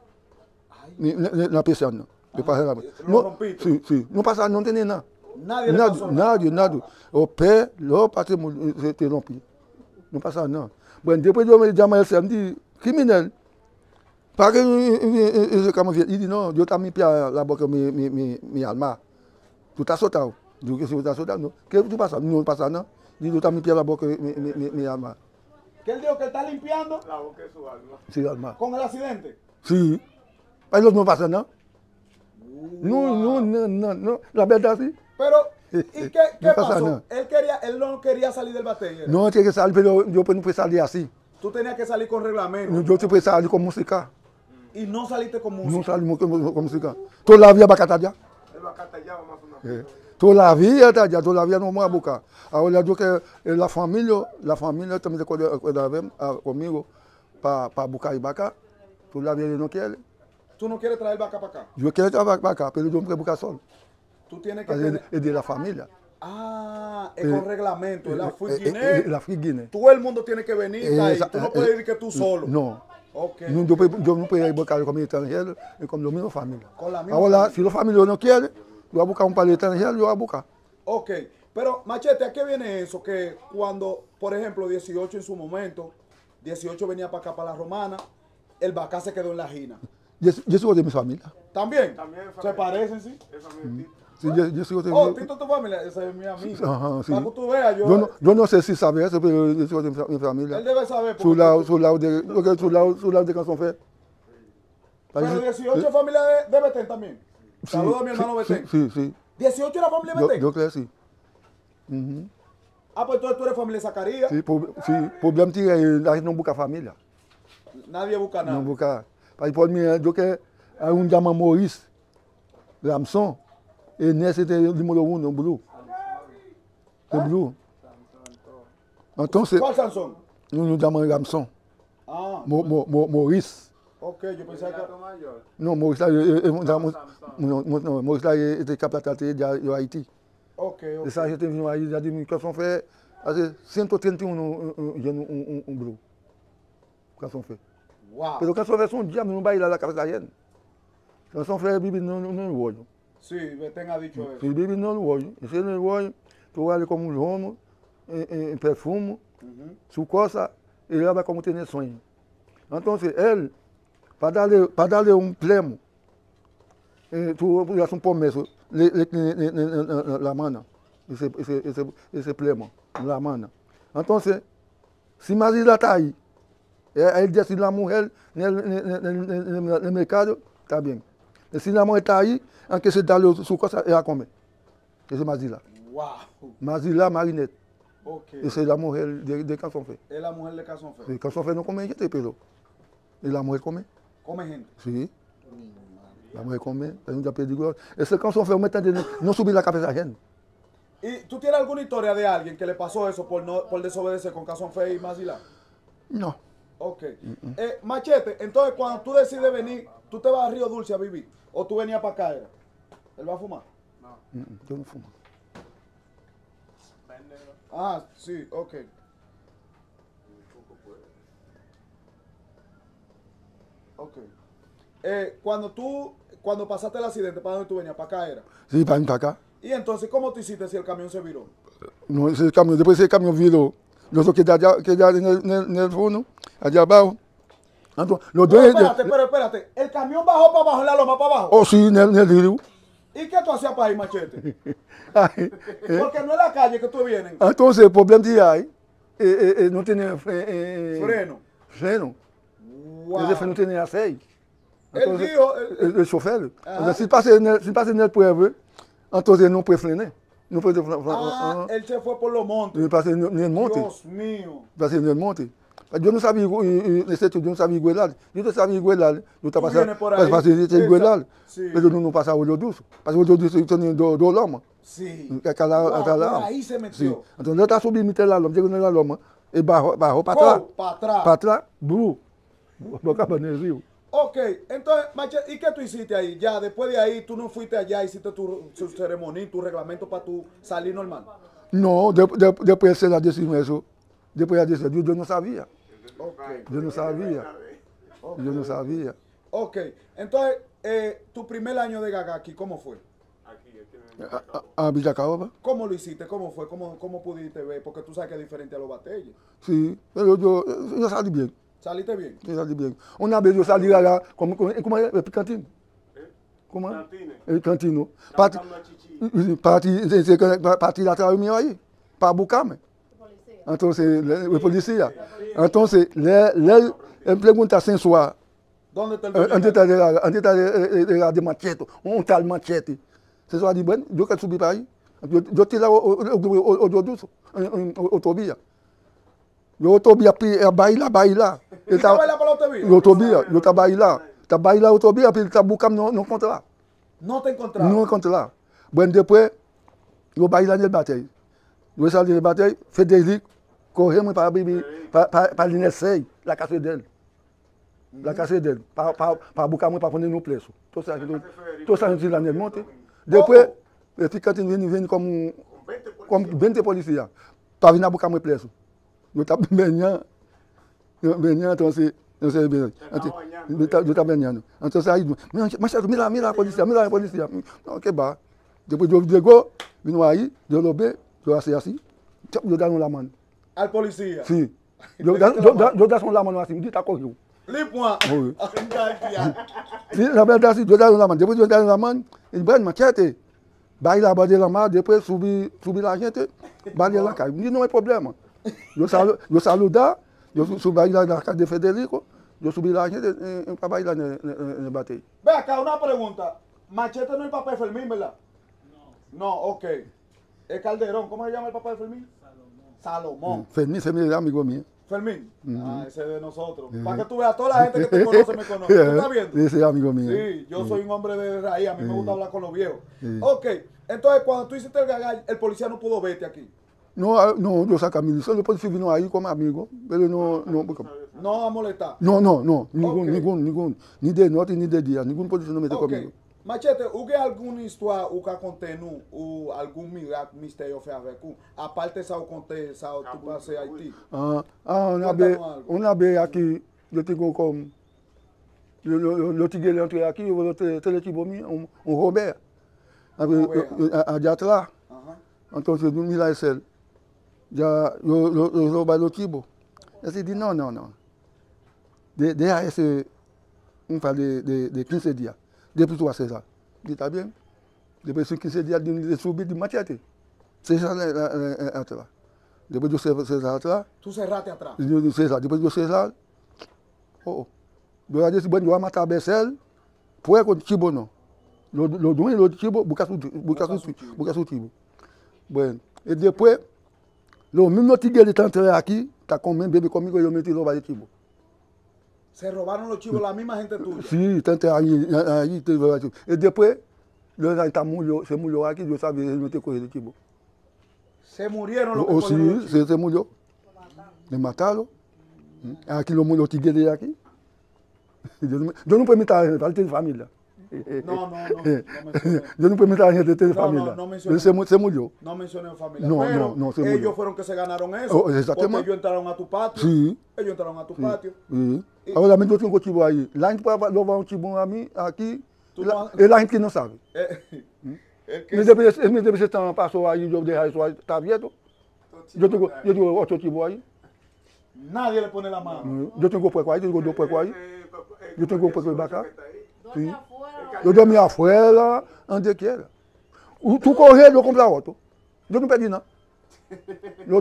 B: Na persiana. Sim. Não passa, não tem nada. Nada. O pé, o pate, te rompi. Não passa nada. Bom, depois eu me chamo ele, me diz, criminal. Para que esse cara ele diz, não, eu estou me piando a boca, me alma. Tu está soltado. Digo que se tu está soltado, não. Que tu passa? Não passa nada. Diz, tu está me piando a boca, me alma.
D: ¿Que él dijo que está limpiando
C: La boca de su alma.
B: Sí, alma.
D: con el accidente?
B: Sí. Pero no pasa nada. No. La verdad sí.
D: Pero, ¿y qué
B: No pasa
D: pasó?
B: nada.
D: Él no quería salir del bate.
B: No tiene que salir, pero yo no puedo salir así.
D: Tú tenías que salir con reglamento.
B: Yo te puedo salir con música.
D: Y no saliste con música.
B: No salimos con música. Todavía va a catar ya.
C: Él va a catar ya, vamos a hacer una.
B: Todavía está ya, todavía no vamos a buscar. Ahora yo que la familia también se acuerda conmigo para buscar y acá. Todavía no quiere.
D: Tú no quieres traer vaca para acá.
B: Yo quiero trabajar para acá, pero yo no puedo buscar solo.
D: Tú tienes que tener...
B: Es de la familia.
D: Ah, es con reglamento. Es la Fuiguiné.
B: La Fuiguiné.
D: Todo el mundo tiene que venir ahí. Tú no puedes ir que tú solo.
B: No.
D: Ok.
B: Yo no puedo ir buscar con mi extranjero y con la misma familia.
D: Con la misma
B: Ahora,
D: familia.
B: si la familia no quiere, voy a buscar un par de extranjeros, yo voy a buscar.
D: Ok, pero Machete, ¿a qué viene eso? Que cuando, por ejemplo, 18 en su momento, 18 venía para acá, para la Romana, el Bacá se quedó en la Gina.
B: Yo soy de mi familia.
D: ¿También?
E: También es
D: ¿Se
E: familia.
D: parecen, sí?
E: Es familia.
B: Sí, yo soy de
D: Oh, Tito, tu familia, ese es mi amigo.
B: Ajá, sí.
D: Para que tú veas,
B: Yo no sé si sabe eso, pero yo soy de mi familia.
D: él debe saber.
B: Su lado de Canson Fe.
D: Pero 18 es familia de Betén también. Saludos a mi hermano Betén.
B: Sí.
D: 18 era familia de Betén.
B: Yo creo que sí.
D: Ah, pues entonces tú eres familia de Zacarías.
B: Sí, problema tiene la gente no busca familia.
D: Nadie busca nada.
B: No busca. Por mí, yo que hay un llama Maurice Ramson, y nesse es el número 1, Blue. El Blue. Entonces,
D: ¿Cuál Sansón?
B: nos llaman Ramson.
D: Ah,
B: Maurice.
D: ok, yo pensaba que...
B: No, Maurice, Maurice es de capital de Haití.
D: Ok, ok.
B: Essa gente vino aí da Canson Fe, hace 131 un Blue. Canson Fe.
D: Wow.
B: Pero Canson Fe son días, no va a ir a la cabeza de gente. Canson Fe vive no olho.
D: Sí, Betén ha dicho eso.
B: Ele vive no olho. Esse no olho, tu olha como um homo, em perfume, sua coisa, ele leva como ter sonho. Então, ele, para darle um pleno, tu faz um promessa, la mano, esse pleno, la mano. Então, se Maria está aí, ele diz que a mulher no mercado, está bem. Se a mulher está aí, aunque se dá sua coisa, ela come. Esse é Mazila.
D: Wow.
B: Mazila Marinette.
D: Ok.
B: Essa é a mulher de Canson Fe.
D: Es la mujer de Canson Fe.
B: E Canson Fe não come gente, pero. E a mulher come.
D: Come gente.
B: Sim. A mulher come. É um dia perigoso. Esse Canson Fe não subir na cabeça da gente.
D: ¿Y tú tienes alguna historia de alguien que le pasó eso por desobedecer con Canson Fe y Mazila?
B: Não.
D: Ok. Machete, entonces cuando tú decides venir, ¿tú te vas a Río Dulce a vivir? ¿O tú venías para acá? ¿Él va a fumar?
B: Eu não fumo.
D: Ah, sí, ok. Ok. Cuando pasaste el accidente, ¿para dónde tú venías? ¿Para acá era?
B: Sim, para vir para cá.
D: ¿Y entonces cómo tú hiciste si el camión se viró?
B: Não, esse caminhão, depois esse caminhão virou. Nós quedamos no fundo, allá abaixo. Então, nós
D: Pero
B: dois.
D: espérate. El camión bajó para abajo, en la loma para abajo.
B: Oh, sim, no rio.
D: ¿Y qué tú hacías para ir, Machete?
B: Aí,
D: Porque no es la calle que tú vienes.
B: então, o problema de aí, não tem
D: Freno.
B: freno.
D: Wow.
B: Esse freno não tem nem aceio.
D: Él dijo,
B: O chofer.
D: Ajá.
B: Se passa no pueblo, então ele não pode frenar. Não pode frenar.
D: él se fue por los montes.
B: Ele passa no monte.
D: Dios mío.
B: Passa no monte. Eu não sabia, nesse eu não sabia igualar. Eu não sabia igualar. Eu estava
D: viene por ahí.
B: passando igualar.
D: Sí.
B: Mas eu não passava o olho doce. Porque o olho doce eu tenho do lama.
D: Sí.
B: Aquela
D: Por ahí se metió.
B: Sim. Então eu estava subindo na lama, chegou na lama, e barrou para trás.
D: Para atrás.
B: Para trás, bru. Bocaba no rio.
D: Ok, entonces, Machete, ¿y qué tú hiciste ahí? Ya, después de ahí, tú no fuiste allá, hiciste tu ceremonia, tu reglamento para tu salir normal.
B: Não, depois ela disse isso. Depois ela disse, eu não sabia.
D: Ok.
B: Eu não sabia. Eu não sabia.
D: Ok, entonces, tu primer año de Gaga aquí, ¿cómo fue?
B: A Villacaoba?
D: ¿Cómo lo hiciste? ¿Cómo fue? ¿Cómo pudiste ver? Porque tú sabes que es diferente a los batalles.
B: Sim, eu saí bem.
D: ¿Saliste bien?
B: Eu saí bem. Uma vez eu saí lá, como é cantino? Como é? Cantino. Para tirar atrás meu aí, para buscar-me. Então, o polícia. Então, ele pergunta sensual.
D: ¿Dónde está el
B: Onde está de machete? Tal machete? Você só diz, bueno, eu quero subir para aí. Eu tirar o doce, o Tobia. O Tobia baila.
D: ¿Y qué baila para la autovía?
B: O Tobia, eu estava lá. Estava lá o Tobia, ele está buscando, não encontra lá.
D: No te encontraba.
B: Não encontra lá. Bueno, depois, eu baila no bateio. Eu saí do bateio, Federico, corremos para a linha 6, na casa dele. Na casa dele, para buscar muito para poner no preço. Estou saindo lá no monte. Depois, eu fico vindo como 20 policiais, para vir buscar meu preço. Eu estava banhando, então, não sei bem. Eu estava banhando. Então, saí, mas mira a polícia. Não, que bar. Después yo llego, vino ahí, yo lo ve, yo hacía así, yo daron la mano.
D: Al policía.
B: Sí. Yo daron la mano así, me está cogido.
D: Lipua.
B: Sí, la verdad sí, yo daron la mano. Después yo daron la mano, y bueno, machete, baila de la mano, después subí la gente, baila la calle. No hay problema. Yo saludar, yo subí a la casa de Federico, yo subí la gente para bailar en el batey.
D: Ve acá, una pregunta. Machete no es el papá de Fermín, ¿verdad? No, ok. Es Calderón. ¿Cómo se llama el papá de Fermín? Salomón.
B: Fermín es amigo mío.
D: Fermín. Ah, ese es de nosotros. Para que tú veas, toda la gente que te conoce me conoce. ¿Tú estás viendo?
B: Ese es amigo mío.
D: Sí, yo soy un hombre de raíz. A mí me gusta hablar con los viejos. Ok. Entonces, cuando tú hiciste el gagall, el policía no pudo verte aquí.
B: No, yo saca mi licencia, después vino ahí como amigo, pero no.
D: No a molestar.
B: No, ningún. Ni de noche ni de día, ningún policía no mete conmigo.
D: Machete, ¿hubo alguna historia que contenu o algún misterio fue avec vous? Aparte de eso, conté, tú pasé a Haití.
B: Una vez aquí, yo tengo como, yo tigre entré aquí, yo telechibo mío, un Robert, allá atrás. Entonces, yo mira ese, ya, yo roba los chibos. Yo dije, no. Deja ese, un par de 15 días. Después tú haces ça. Je dis, está bien. Después de 15 días, de subir de machete. C'est ça atrás. Después yo cerré atrás.
D: ¿Tú cerraste atrás?
B: Yo cerré. Después yo cerré. Yo dije, bueno, yo voy a matar a Bessel. Pues con chibo no. Los dueños de los chibos buscan su chibo. Bueno, y después, los mismos tigres que están entrando aquí, están comiendo, bebé conmigo y yo metí los de chibo.
D: Se robaron los chivos la misma gente tuya.
B: Sí, tanto ahí y después, se murió aquí, yo sabía que no te cogí el chivo.
D: Se murieron los que cogieron los chivos.
B: Se murió. Me mataron. Aquí los tigres de aquí. Yo no puedo meter a gente de familia.
D: No
B: Yo no puedo meter a gente de familia. Se murió.
D: No mencioné familia.
B: No,
D: pero
B: se murió.
D: ellos fueron que se ganaron eso.
B: Exactamente.
D: Porque ellos entraron a tu patio.
B: Sí.
D: Ellos entraron a tu patio.
B: Sí. Ahora yo tengo chivo ahí. La gente puede robar un chivo a mí, aquí, es la gente que no sabe. Me debe ser pasó ahí, yo dejé eso ahí, está abierto. Yo tengo 8 chivos ahí.
D: Nadie le pone la mano.
B: Yo tengo puerco ahí, tengo 2 puercos ahí. Yo tengo un puerco de vaca. Sí. Yo dormí afuera, donde quiera. Tú coges, yo compras otro. Yo no pedí nada. Los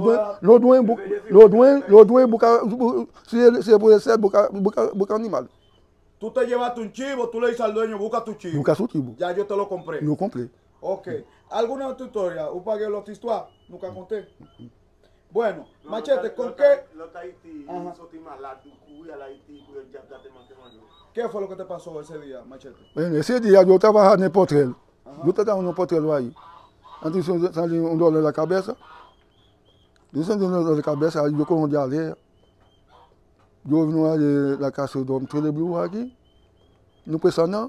B: dueños buscan, si puede ser, buscan animal.
D: Tú te llevaste un chivo, tú le dices al dueño, busca tu chivo.
B: Busca su chivo.
D: Ya yo te lo compré.
B: Lo compré.
D: Ok. ¿Alguna otra historia? ¿Un pagué los histoire? Nunca conté. Bueno, Machete, ¿con qué? ¿Qué fue lo que te pasó ese día, Machete?
B: Bueno, ese día yo trabajaba en el potrero. Yo estaba en un potrero ahí. Antes salió un dolor en la cabeza. Yo sentí un dolor en la cabeza, yo con diarrea. Yo vine a la casa de dormitorio aquí. No pasa nada.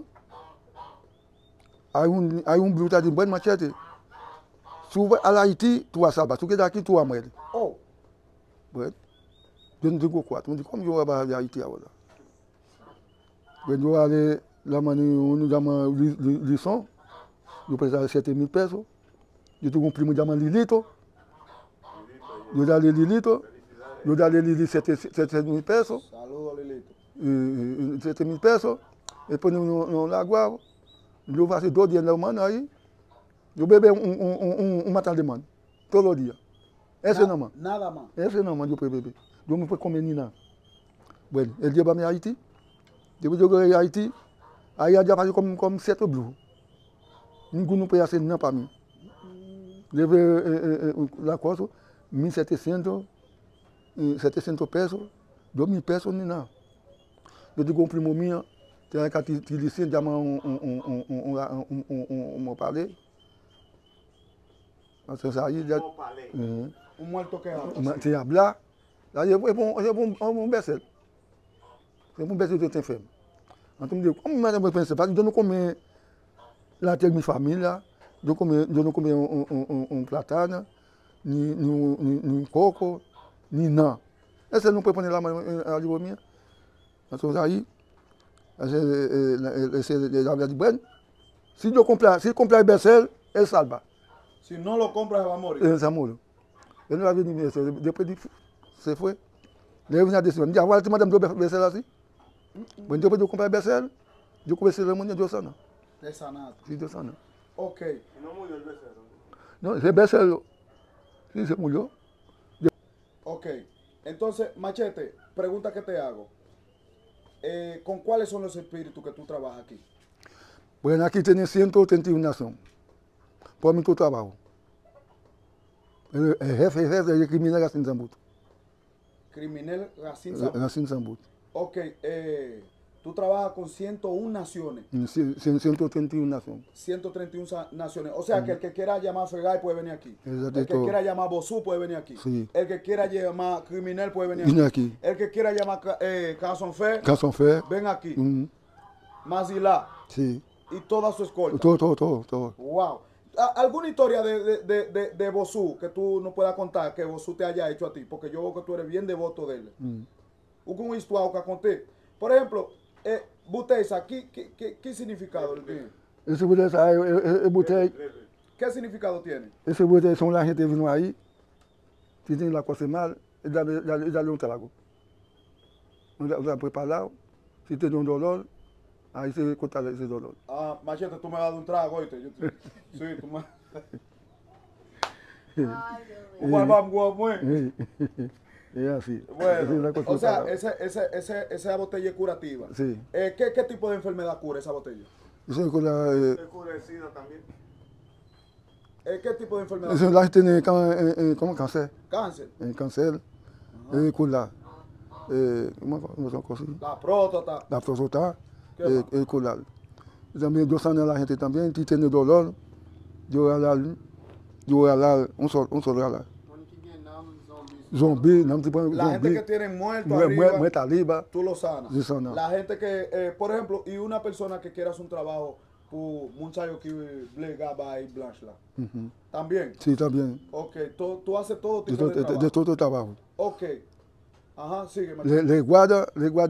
B: Hay un brutal de buen Machete. Si vas a Haití, tú vas a salvar. Si quedas aquí, tú vas a morir.
D: Oh.
B: Bueno, yo no tengo 4. Me digo, ¿cómo yo voy a Haití ahora? Bueno, yo haré la mano, llama Lisson. Yo prestaba 7.000 pesos. Yo tengo un primo llamado Lilito. Yo dale Lilito. Yo dale Lilito 7.000 pesos.
D: Saludos, Lilito.
B: 7.000 pesos. Después no la guavo. Yo pasé 2 días en la mano ahí. Yo bebé un matar de mano. Todos los días. Ese nada más.
D: Nada más.
B: Ese nada más yo puedo beber. Yo no puedo comer ni nada. Bueno, él lleva a Haití. Después yo llegué a Haití. Ahí ya pasé como 7 blues. Ninguno puede hacer nada para mí. Llevé la cosa, 1.700, 700 pesos, 2.000 pesos ni nada. Yo digo un primo mío, tiene que utilizar, llama un palé. Entonces ahí ya...
D: Un muerto que habla.
B: Se habla, ahí es un beso. Es un beso que te enfermo. Entonces me digo, ¿cómo me voy a pensar? Yo no comí la de mi familia. Yo no comí un plátano, ni un coco, ni nada. Ese no puede poner la mano en la libro mía. Entonces ahí, ese habla de bueno. Si comprar el Bessel, él salva.
D: Si no lo compras, se va a morir.
B: En Zamora. Él no va a venir, después se fue. Le dio una decisión. Ya, ahora te mandan dos veces así. Bueno, después yo compré Becel, yo compré ceremonia de Osana.
D: De sanato.
B: Sí, de Osana.
D: Ok.
B: No, ese Becel, sí, se murió.
D: Ok. Entonces, Machete, pregunta que te hago. ¿Con cuáles son los espíritus que tú trabajas aquí?
B: Bueno, aquí tiene 181 naciones. Por mi trabajo. El jefe de criminal Racine Zambut.
D: Criminal Racine
B: Racine Zambut.
D: Ok. Tú trabajas con 101 naciones.
B: 131 naciones.
D: 131 naciones. O sea que el que quiera llamar Fegay puede venir aquí.
B: Exacto.
D: El que quiera llamar Bosú puede venir aquí.
B: Sí.
D: El que quiera llamar Criminal puede venir
B: Viene
D: aquí.
B: aquí.
D: El que quiera llamar Cason Fe,
B: Cason Fe.
D: ven aquí.
B: Mm,
D: Mazilá
B: sí.
D: y toda su escolta.
B: Todo.
D: Wow. ¿Alguna historia de Bosú que tú no puedas contar que Bosú te haya hecho a ti? Porque yo veo que tú eres bien devoto de él. ¿Alguna historia que conté? Por ejemplo, Buteza, ¿qué significado tiene?
B: Ese botella,
D: ¿Qué significado tiene?
B: ese botella son la gente que vino ahí, si tiene la cosa mal, y dale un trago. Un preparado, si tiene un dolor, ahí se corta ese dolor.
D: Ah, Machete, tú me vas a dar un trago, ¿oíste? Sí, tú me... Un guabam, guabam,
B: Es así.
D: Bueno,
B: Esa es la cosa
D: o sea,
B: preparada.
D: esa botella es curativa.
B: Sí.
D: ¿Qué tipo de enfermedad cura esa botella?
B: Eso es con la,
D: ¿Qué tipo de enfermedad?
B: eso la gente tiene como cáncer.
D: Cáncer,
B: Cáncer, con la, ¿cómo son cosas?
D: la próstata.
B: La próstata,
D: ¿Qué más?
B: el colar. También 2 años la gente también, si tiene dolor, yo voy a dar un solo alar. Zombi, no te pones
D: La gente que tiene muerto arriba,
B: muerta arriba,
D: tú lo sanas.
B: sí sana.
D: La gente que, por ejemplo, y una persona que quiera hacer un trabajo, muchacho que blegaba y blanchla. También.
B: Sí, también.
D: Ok, tú haces todo tipo de trabajo.
B: De todo trabajo.
D: Ok. Ajá, sigue, Machete.
B: Le guarda, le voy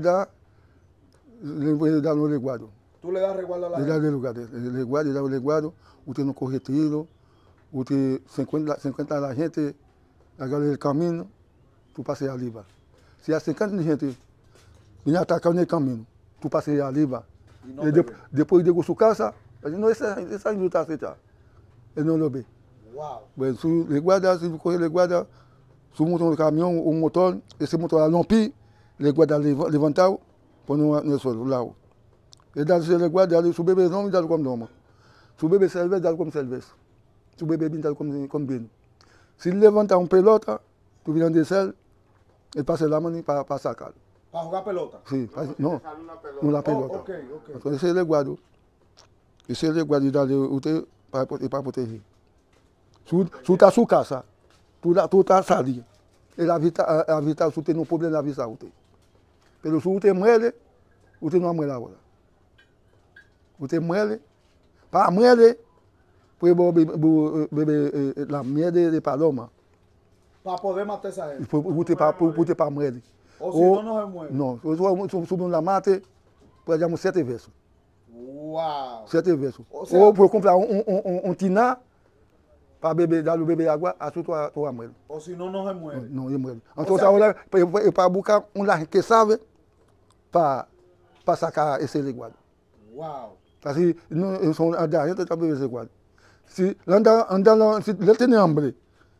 B: a dar un reguardo.
D: Tú le das resguardo a la
B: Le da
D: gente.
B: el lugar, le guardo, usted no coge tiro, usted se encuentra la gente, agarra el camino, tú pases arriba. Si hay 50 gente, viene a atacar en el camino, tú pases arriba.
D: Y no
B: Y
D: te ve.
B: después llegó a su casa, no, esa no está aceitada. Él no lo ve.
D: Wow.
B: Bueno, si le guarda, si coge le guarda, su motor de camión, un motor, ese motor a romper, le guarda levantado, pone en el suelo, al lado. Se le guarda, su bebé no, dale como normal. Su bebé cerveza, dale como cerveza. Su bebé vino, dale como vino. Si levanta un pelota, tú vienes de cel, él pasa la mano para sacarlo.
D: Para jugar pelota.
B: Sí, no, no la pelota.
D: Ok.
B: Entonces ese le guardo y dale usted para proteger. Su está su casa, tú estás saliendo. Él avisa, usted no puede avisar a usted. Pero si usted muere, usted no muere ahora. Usted muere, para muere, puede beber la miel de paloma.
D: Para poder matar a esa gente.
B: Usted para muere.
D: O si no, no se muere.
B: No, sube la mate, pues llamo 7 veces.
D: Wow.
B: 7 veces.
D: O sea-
B: Ou por comprar um tiná para beber, dar o bebê água, a tua mãe.
D: O si no, no se muere.
B: Não, eu morro.
D: O
B: Então,
D: sea
B: agora, para buscar lá que sabe, para sacar esse linguado.
D: Wow.
B: Assim, não são a gente também esse linguado. Se anda, se ele tem hambre,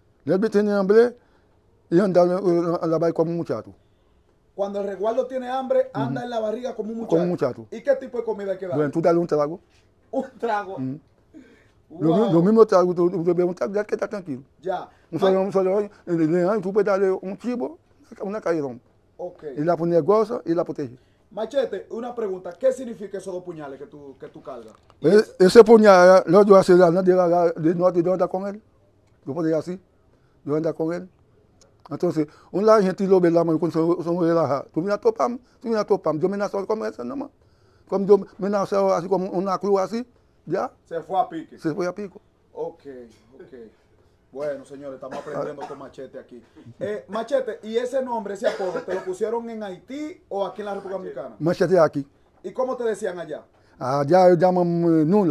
B: e anda lá vai como muchacho.
D: Cuando el resguardo tiene hambre, anda en la barriga como un muchacho.
B: Como un muchacho.
D: ¿Y qué tipo de comida hay que dar?
B: Bueno, tú dale un trago.
D: Un trago.
B: Lo
D: Wow.
B: mismo trago, tú bebes un trago, ya que está tranquilo.
D: Ya.
B: Un solo, tú puedes darle un chivo, una caída.
D: Ok.
B: Y la pone goza y la protege.
D: Machete, una pregunta. ¿Qué significa esos 2 puñales que tú cargas?
B: Ese puñal, yo hace la de norte, yo ando con él. Yo podía así, yo ando con él. Entonces, la gente lo ve la mano cuando son relajados. Tú vienes a topar, yo me nací como esa nomás. Como yo me nací así como una cruz así, ya,
D: Se fue a pique.
B: se fue a pico.
D: Ok. Bueno, señores, estamos aprendiendo con Machete aquí. Machete, ¿y ese nombre, ese apodo, te lo pusieron en Haití o aquí en la República Dominicana?
B: Machete aquí.
D: ¿Y cómo te decían allá?
B: Allá llaman nula.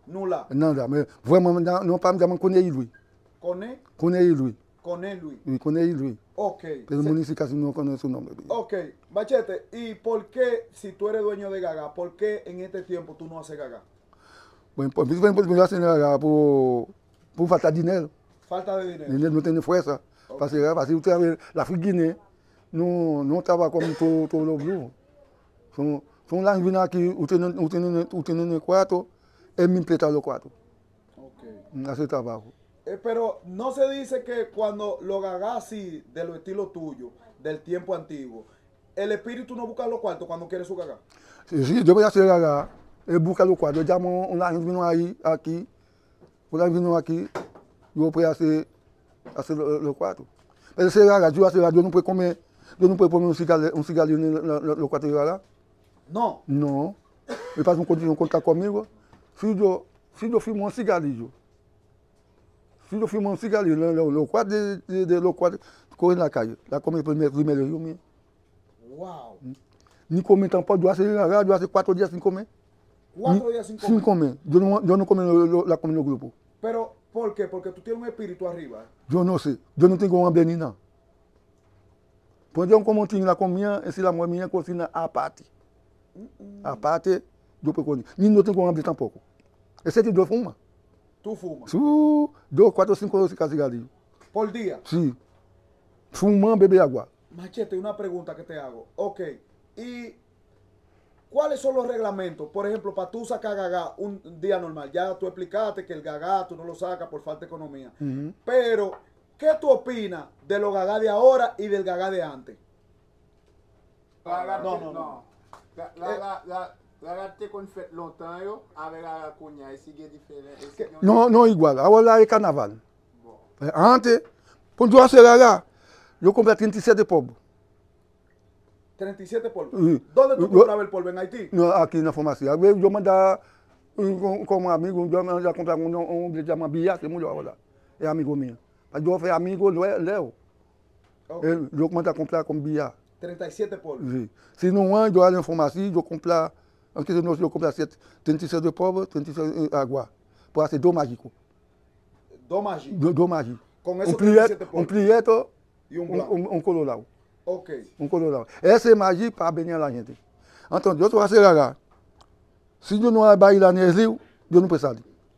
D: Nula.
B: Nada, mais vraiment, non pas me connaître lui.
D: Cone,
B: Connaître lui.
D: Cone Luis.
B: Oui, connaître lui.
D: Ok.
B: Pero el municipio casi no conoce su nombre.
D: Ok, Machete, ¿y por qué, si tú eres dueño de Gaga, por qué en este tiempo tú no haces Gaga?
B: Bueno, por eso yo hacer Gaga por falta de dinero.
D: Falta de dinero.
B: Dinero no tiene fuerza. Para llegar, para si usted ve la Guinea, no estaba como todos los grupos. Son las vinas aquí, usted en el cuarto, él me empieza los cuatro.
D: Ok.
B: Hace trabajo.
D: Pero no se dice que cuando lo Gaga así, de lo estilo tuyo, del tiempo antiguo, el espíritu no busca los cuartos cuando quiere su Gaga.
B: Sí, yo voy a hacer Gaga, él busca los cuatro, yo llamo un ángel vino ahí, aquí, un ángel vino aquí, yo voy a hacer los cuatro. Pero ese Gaga, yo no puedo comer, yo no puedo poner un cigarrillo en los cuatro de Gaga.
D: No.
B: No, me pasa un contacto conmigo, si yo firmo un cigarrillo, si yo firmo un cigarrillo, los cuatro de los cuatro corren en la calle, la come primero yo mío.
D: Wow.
B: Ni comer tampoco, yo hace 4 días sin comer.
D: 4 días sin comer.
B: Sin comer, yo no como la comida en el grupo.
D: Pero, ¿por qué? Porque tú tienes un espíritu arriba.
B: Yo no sé, yo no tengo hambre ni nada. Pues yo como tengo la comida, es la mujer mía cocina aparte. Aparte, yo puedo comer. Ni no tengo hambre tampoco. Ese que yo fumo.
D: Tú fumas.
B: 2, 4, 5 cigarrillos.
D: Por día.
B: Sí. Fumando, beber agua.
D: Machete, una pregunta que te hago. Ok. ¿Y cuáles son los reglamentos? Por ejemplo, para tú sacar Gaga un día normal. Ya tú explicaste que el Gaga tú no lo sacas por falta de economía. Pero, ¿qué tú opinas de los Gaga de ahora y del Gaga de antes?
C: No. La gâte qu'on fait longtemps, yo, avec la cognac, c'est différent.
B: No igual. Ahora es carnaval. Antes, cuando yo hacía Gaga, yo compré 37 polvos.
D: 37 polvos.
B: Sí.
D: ¿Dónde tú
B: Yo-
D: comprabas el polvo? ¿En Haití?
B: No, aquí en la farmacia. Yo mandaba como amigo, yo mandaba comprar un que se llama Billa, que murió ahora. Es amigo mío. Yo fui amigo Leo.
D: Ok.
B: Yo mandaba comprar con Billa.
D: 37 polvos.
B: Sí. Si no hay, yo a la farmacia, yo compraba, aunque no, yo compraba 36 de polvo, 36 agua. Para hacer 2 mágicos.
D: Dos Maggi.
B: 2 mágicos.
D: Con esos
B: Un
D: 37 polvos.
B: prieto,
D: Y un blanco.
B: un colorado.
D: Ok.
B: Un colorado. Essa é magia para abençoar a gente. Então, eu estou a ser Gaga. Se eu não bailar no rio, eu não preciso.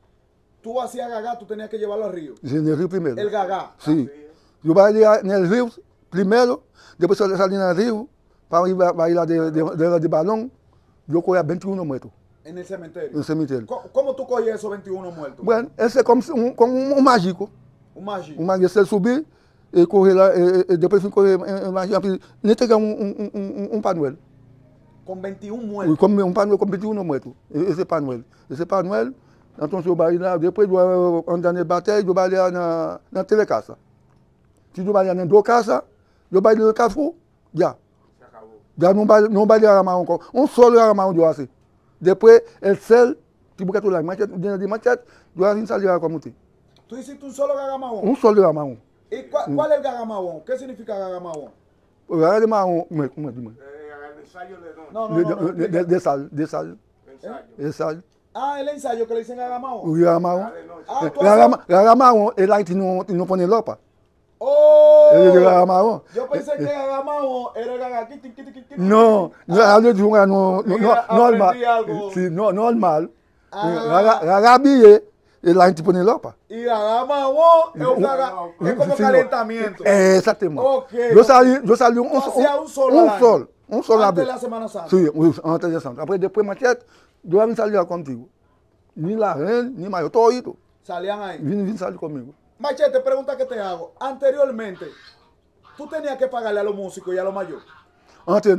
D: Tú hacías Gaga, tú tenías que llevarlo al río.
B: No rio primeiro.
D: El Gaga.
B: Sim. Eu bailar no rio primeiro, depois eu sair no rio, para ir bailar de balão, eu corria 21 metros
D: En el cementerio.
B: no cemitério.
D: ¿Cómo tú coges esos 21 muertos?
B: Bueno, esse é como um mágico.
D: Un Maggi.
B: Um mágico, se ele subir, e correr lá, e depois vim correr mágico, nem pegar um panuelo.
D: Con 21
B: Oui,
D: muertos.
B: comme on parle comme petit ou non, et c'est pas Noël. Et c'est pas Noël, dans ton show, là, depuis, on dans les batailles, je vais aller dans la casa. Si je vais aller dans 2 casas, je vais aller dans le carrefour, já. Já não vai armar encore. Um solo armar de assim. Depois, el cel, que busca tu lá, machete, dentro de machete, eu vou sair como tem.
D: Tú hiciste un solo Gaga Mahón.
B: Solo armar um.
D: ¿Y cuál es el Gaga Mahón? ¿Qué significa Gaga Mahón?
B: O cara de marrom, como é?
C: El ensayo de don.
D: No.
B: De sal. De sal.
D: Ah, el ensayo que le dicen Gaga Mahón.
B: O marrom.
D: Ah, tú haces...
B: Gaga marrom, ele lá não põe roupa.
D: ¡Oh!
B: Ele Gaga marrom.
D: Yo pensé que Gaga Mahón era el Gaga Kiti.
B: No, hablo de un
D: Mira,
B: normal.
D: aprendí algo.
B: Sí, no, normal.
D: Ah.
B: Gaga bille, la gente pone ropa.
D: Y Gaga Mahón es un Gaga... Es como
B: Sí,
D: calentamiento.
B: Exactamente.
D: Ok.
B: Yo salí
D: O sea, un solo al año.
B: un solo a
D: Antes de
B: vez.
D: la Semana Santa.
B: Sí, antes de Santa. Après, después machete, yo voy a salir contigo. Ni la reina, ni mayo, todo ido.
D: Salían ahí.
B: Vine salir conmigo.
D: Machete, pregunta que te hago. Anteriormente, tú tenías que pagarle a los músicos y a los mayores.
B: Antes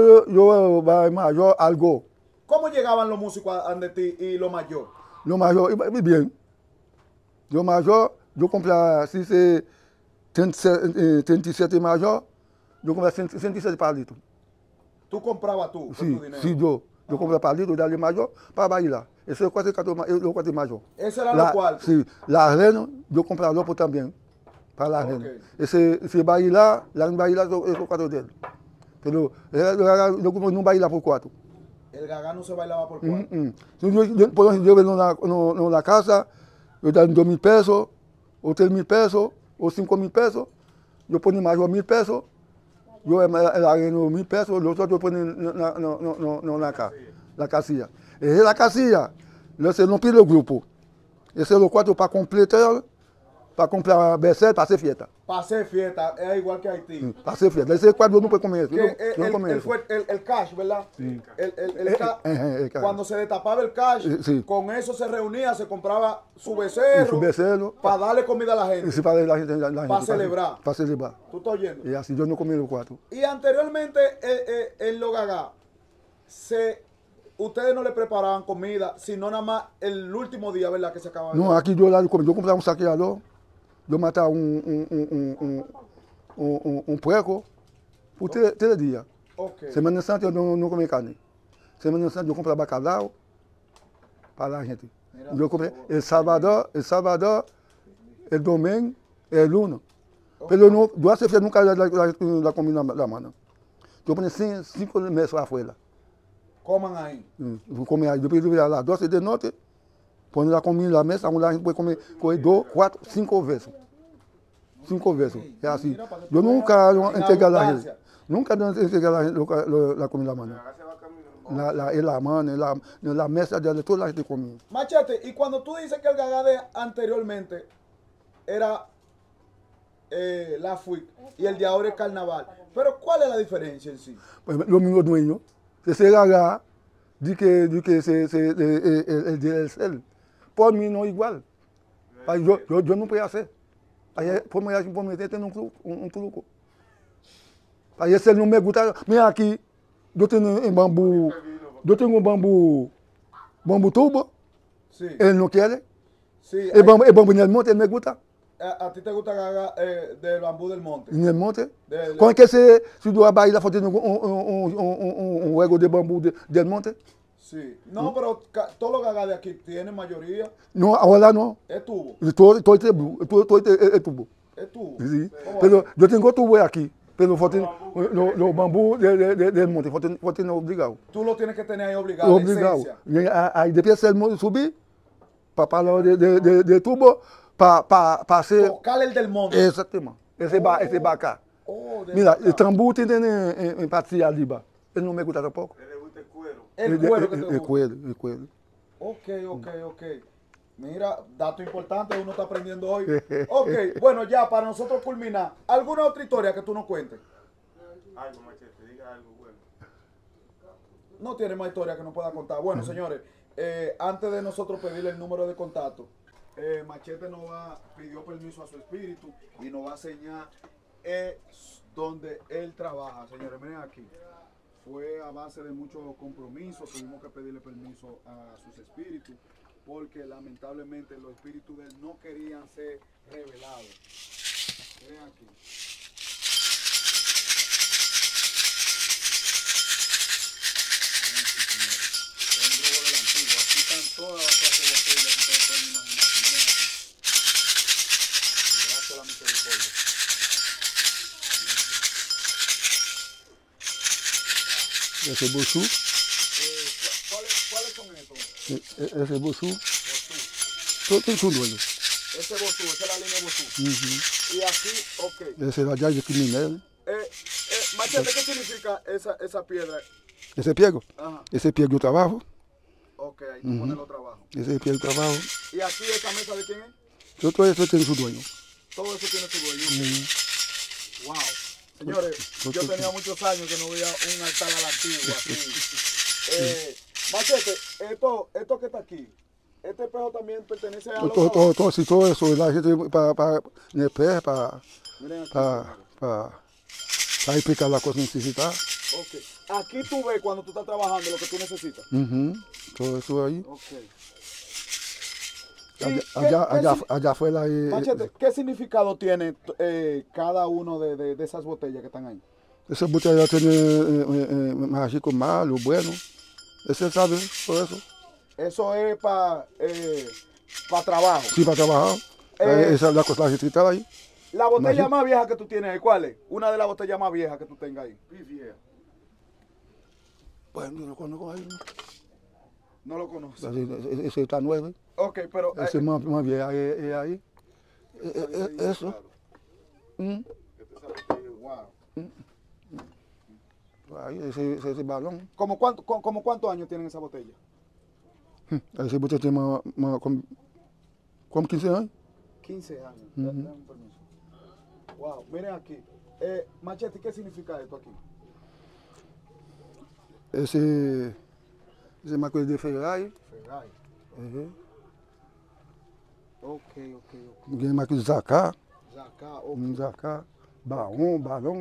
B: yo mayor algo.
D: ¿Cómo llegaban los músicos ante ti y los mayores?
B: Lo mayor, bien. Lo mayor, yo compré, si c'est 37 mayor, yo compré 107 palitos.
D: Tú comprabas tú con
B: Sí,
D: tu dinero.
B: sí, yo compré palitos, dale mayor para bailar. Ese es el cuarto mayor.
D: Ese era lo cual.
B: Sí, la reina, yo compré ropa también para la reina. Ese bailar, la bailar es el cuarto de él. Pero yo no baila por 4.
D: El gagá no se bailaba por cuarto.
B: Si por ejemplo, yo vengo en la casa, yo dan 2.000 pesos, o 3.000 pesos, o 5.000 pesos, yo pongo más de 1.000 pesos, yo agarro 1.000 pesos, los otros yo pongo la casilla. Es la casilla, ese no pide el grupo. Ese es los 4 para completar becer, para hacer fiesta.
D: Para hacer fiesta, es igual que Haití.
B: Para hacer fiesta. Ese 4 no puede comer eso.
D: Que
B: No come eso.
D: el cash, ¿verdad?
B: Sí.
D: El
B: cash.
D: Cuando se destapaba el cash,
B: Sí.
D: con eso se reunía, se compraba su becerro,
B: Su becerro.
D: para darle comida a la gente.
B: Sí, para la gente.
D: Para celebrar.
B: Para celebrar.
D: ¿Tú estás oyendo?
B: Y así yo no comí los 4.
D: Y anteriormente en los gagá, ustedes no le preparaban comida, sino nada más el último día, ¿verdad? Que se acababa.
B: No, aquí yo compraba un saqueador, yo mataba un puerco por 3 días.
D: Okay.
B: Semana Santa yo no comía carne. Semana Santa yo compraba bacalao para la gente.
D: Mira,
B: Yo compré el sábado, el domingo, el lunes. Pero no, yo hace fiesta nunca la comí la mano. Yo ponía 5 meses afuera.
D: Coman ahí.
B: Comer ahí. Después a las 12 de noche, poner la comida en la mesa, la gente puede comer 2, 4, 5 veces. 5 veces. Es así.
D: Mira, para que
B: Yo
D: tú
B: nunca
D: veas, en
B: entregué a la
D: abundancia.
B: gente. Nunca entregué a la gente la comida en la mano. En la mano, en la mesa de toda la gente comía.
D: Machete, y cuando tú dices que el gagá de anteriormente era la FUIC y el de ahora es carnaval, pero ¿cuál es la diferencia en sí?
B: Pues, los mismos dueños, ese gaga, di que el del cel, por mí no igual. Ay, yo no podía hacer. Ahí, por meterte en un truco. Ahí ese no me gusta. Mira aquí, yo tengo un bambú tubo,
D: Sí,
B: él no quiere.
D: sí.
B: El bambú en el monte, él me gusta.
D: A ti te gusta gagá del bambú del monte.
B: En el monte.
D: De-
B: Con que si tú vas a bailar, tiene un juego de bambú del monte.
D: Sí. No, pero todos los gagá de aquí tienen mayoría.
B: No, ahora no.
D: Es tubo.
B: Todo es tubo.
D: Es tubo.
B: Sí.
D: ¿Cómo
B: Pero yo tengo tubo aquí. Pero los bambú del monte, tiene obligado.
D: Tú lo tienes que tener ahí obligado.
B: Obligado.
D: Esencia.
B: Ahí después el subir, para de tubo, para hacer.
D: Tocar el del monte.
B: Exactamente. Ese va acá.
D: Oh, de
B: Mira,
D: acá.
B: el tambor tiene en patria arriba. Él no me gusta tampoco.
D: El cuero que te
B: El
D: gusta.
B: cuero.
D: Ok. Mira, dato importante, uno está aprendiendo hoy. Ok, bueno, ya para nosotros culminar, ¿alguna otra historia que tú nos cuentes?
C: Algo, Machete, diga algo bueno.
D: No tiene más historia que nos pueda contar. Bueno, señores, antes de nosotros pedirle el número de contacto, Machete pidió permiso a su espíritu y nos va a enseñar donde él trabaja. Señores, miren aquí. Fue a base de mucho compromiso, tuvimos que pedirle permiso a sus espíritus, porque lamentablemente los espíritus de él no querían ser revelados. Miren aquí. Todas las clases de botellas que ustedes pueden imaginar. Miren aquí. Gracias a la misericordia.
B: Ese bosú,
D: ¿Cuáles son estos?
B: ese bosú,
D: Bosú.
B: todo es un dueño.
D: Ese bosú, esa es la línea bosú. Y aquí, ok.
B: Ese es la llave criminal.
D: Machete, ¿qué significa esa piedra?
B: Ese piego,
D: Ajá.
B: ese piego yo trabajo,
D: Ok, ahí tú pones los trabajos.
B: ese piego trabajo.
D: ¿Y aquí esa mesa de quién es?
B: Todo eso tiene su dueño.
D: Todo eso tiene su dueño. Wow. Señores, yo tenía muchos años que no veía un altar a la antigua así. Machete, esto que está aquí, este espejo también pertenece a los
B: Todo eso, la gente para
D: Miren aquí.
B: para explicar la cosa necesitada.
D: Ok. Aquí tú ves cuando tú estás trabajando lo que tú necesitas.
B: Todo eso ahí.
D: Ok.
B: Allá afuera hay.
D: Machete, ¿qué significado tiene cada uno de esas botellas que están ahí?
B: Esa botella tiene mágico malo, bueno. Ese sabe todo eso.
D: Eso es para trabajo.
B: Sí, para trabajar. Esa es la cosa necesitada ahí.
D: La botella
B: Mágico.
D: más vieja que tú tienes ahí, ¿cuál es? Una de las botellas más viejas que tú tengas ahí.
B: Bueno, yo lo conozco ahí.
D: No lo conoce.
B: Ese está 9.
D: Ok, pero...
B: Ese más viejo es ahí. Eso. Ahí, ese balón.
D: ¿Cómo cuántos años tienen esa botella?
B: Ese botella tiene como 15 años.
D: 15 años. Dame un permiso. Wow, miren aquí. Machete, ¿qué significa esto aquí?
B: Ese macro de Ferrari.
D: Ferrari. Ok.
B: Tem macro de Zacá.
D: Zacá,
B: Zacá. Balão.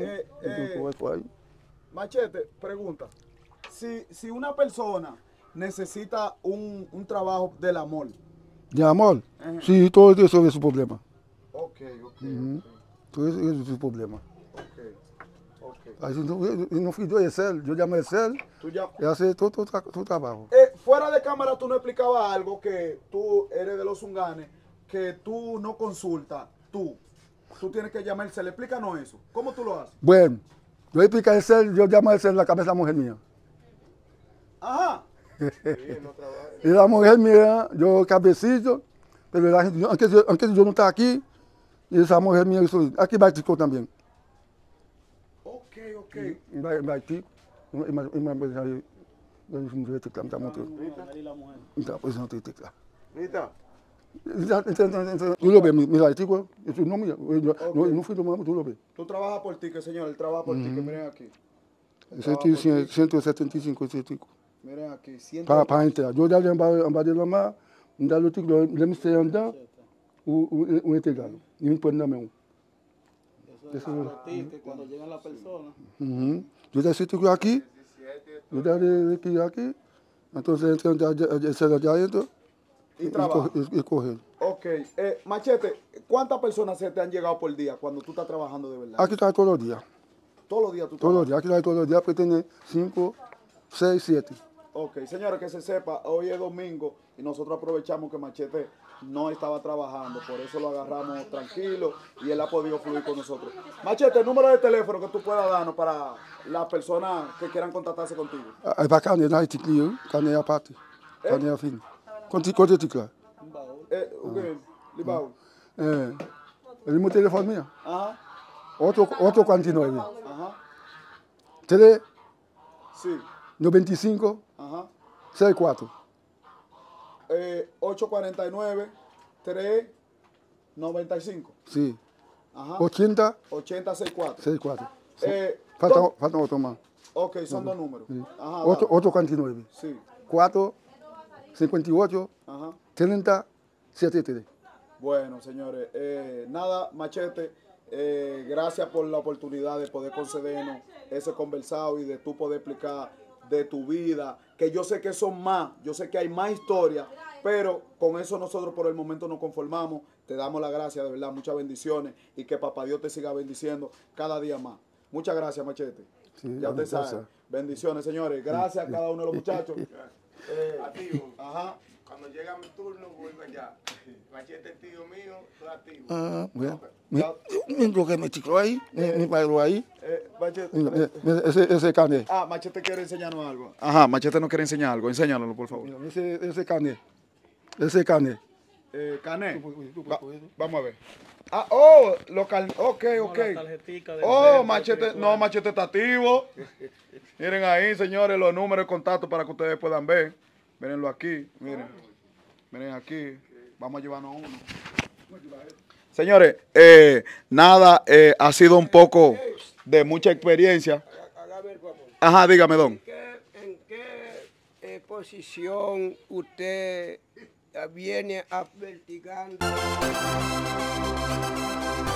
D: Machete, pregunta. Si una persona necesita un trabajo del amor.
B: De amor? Sim, todo isso é o problema.
D: Ok.
B: Todo isso é o problema.
D: Ok.
B: Aí não fui do Excel, eu chamo Excel, e assim todo o trabalho.
D: Fuera de cámara tú no explicabas algo que tú eres de los Zunganes, que tú no consultas, tú tienes que llamar Excel. Explícanos eso. ¿Cómo tú lo haces?
B: Bueno, eu explico Excel, eu chamo Excel na cabeça da mulher minha.
D: Ajá.
B: E a mulher minha, eu cabecito, antes de eu não estar aqui, e essa mulher minha, aqui vai Tico também.
D: Ok.
B: Vai Tico,
C: Rita.
B: Tú lo ves, mira, el chico, no, mira, no fui tomando, tú lo ves.
D: Tú trabajas por ti, que señor, él trabaja por ti, que miren aquí.
B: Ese tico, 175, ese tico.
D: Miren aquí,
B: Para entrar. Yo ya le embadé la más, ya lo tico, le me estoy andando, un entregado. Y me ponen a mí.
E: Eso es que cuando llegan las personas.
B: Yo ya ese tico aquí, yo ya le aquí, entonces ese de allá adentro.
D: Y trabaja.
B: Y coger.
D: Ok. Machete, ¿cuántas personas se te han llegado por día cuando tú estás trabajando de verdad?
B: Aquí está todos los días.
D: Todos los días tú
B: Todos los
D: trabajas.
B: días, aquí está todos los días, porque tiene 5, 6, 7.
D: Ok, señores, que se sepa, hoy es domingo y nosotros aprovechamos que Machete no estaba trabajando, por eso lo agarramos tranquilo y él ha podido fluir con nosotros. Machete, el número de teléfono que tú puedas darnos para las personas que quieran contactarse contigo.
B: Aí vai carne, na reticlio, carne a parte, carne a fim. Quanto reticlar?
D: O quê? Libau.
B: Ele meu telefone minha.
D: Ajá,
B: Outro 49.
D: ajá,
B: 3,
D: sí,
B: 95,
D: ajá.
B: 64.
D: 849 395.
B: Sim.
D: Ajá.
B: 80,
D: 8064.
B: 64.
D: ¿Dónde?
B: Falta outro mais.
D: Ok, son dos números. Ajá.
B: Outro 49.
D: Sí,
B: 4, 58,
D: ajá.
B: 30, 73.
D: Bueno, señores, nada, Machete, gracias por la oportunidad de poder concedernos ese conversado y de tú poder explicar de tu vida, que yo sé que son más, yo sé que hay más historias, pero con eso nosotros por el momento nos conformamos. Te damos las gracias, de verdad, muchas bendiciones y que papá Dios te siga bendiciendo cada día más. Muchas gracias, Machete.
B: Sí,
D: Ya usted sabe.
B: gracias.
D: Bendiciones, señores. Gracias a cada uno de los muchachos.
C: Activo.
D: Ajá.
C: Cuando llega mi turno, vuelvo allá. Machete es tío mío, estoy activo.
B: Ah, bueno. Lo que me ticló ahí, me paró ahí.
D: Machete.
B: Ese carne.
D: Machete quiere enseñarnos algo. Ajá, Machete nos quiere enseñar algo. Enséñanoslo, por favor.
B: Ese carne. Ese carne.
D: Cané. Vamos a ver. Ok. Machete, no, Machete está activo. Miren ahí, señores, los números de contacto para que ustedes puedan ver. Mírenlo aquí, miren aquí. Vamos a llevarnos uno. Señores, nada, ha sido un poco de mucha experiencia. Ajá, dígame, don.
F: ¿En qué posición usted viene a vertigando?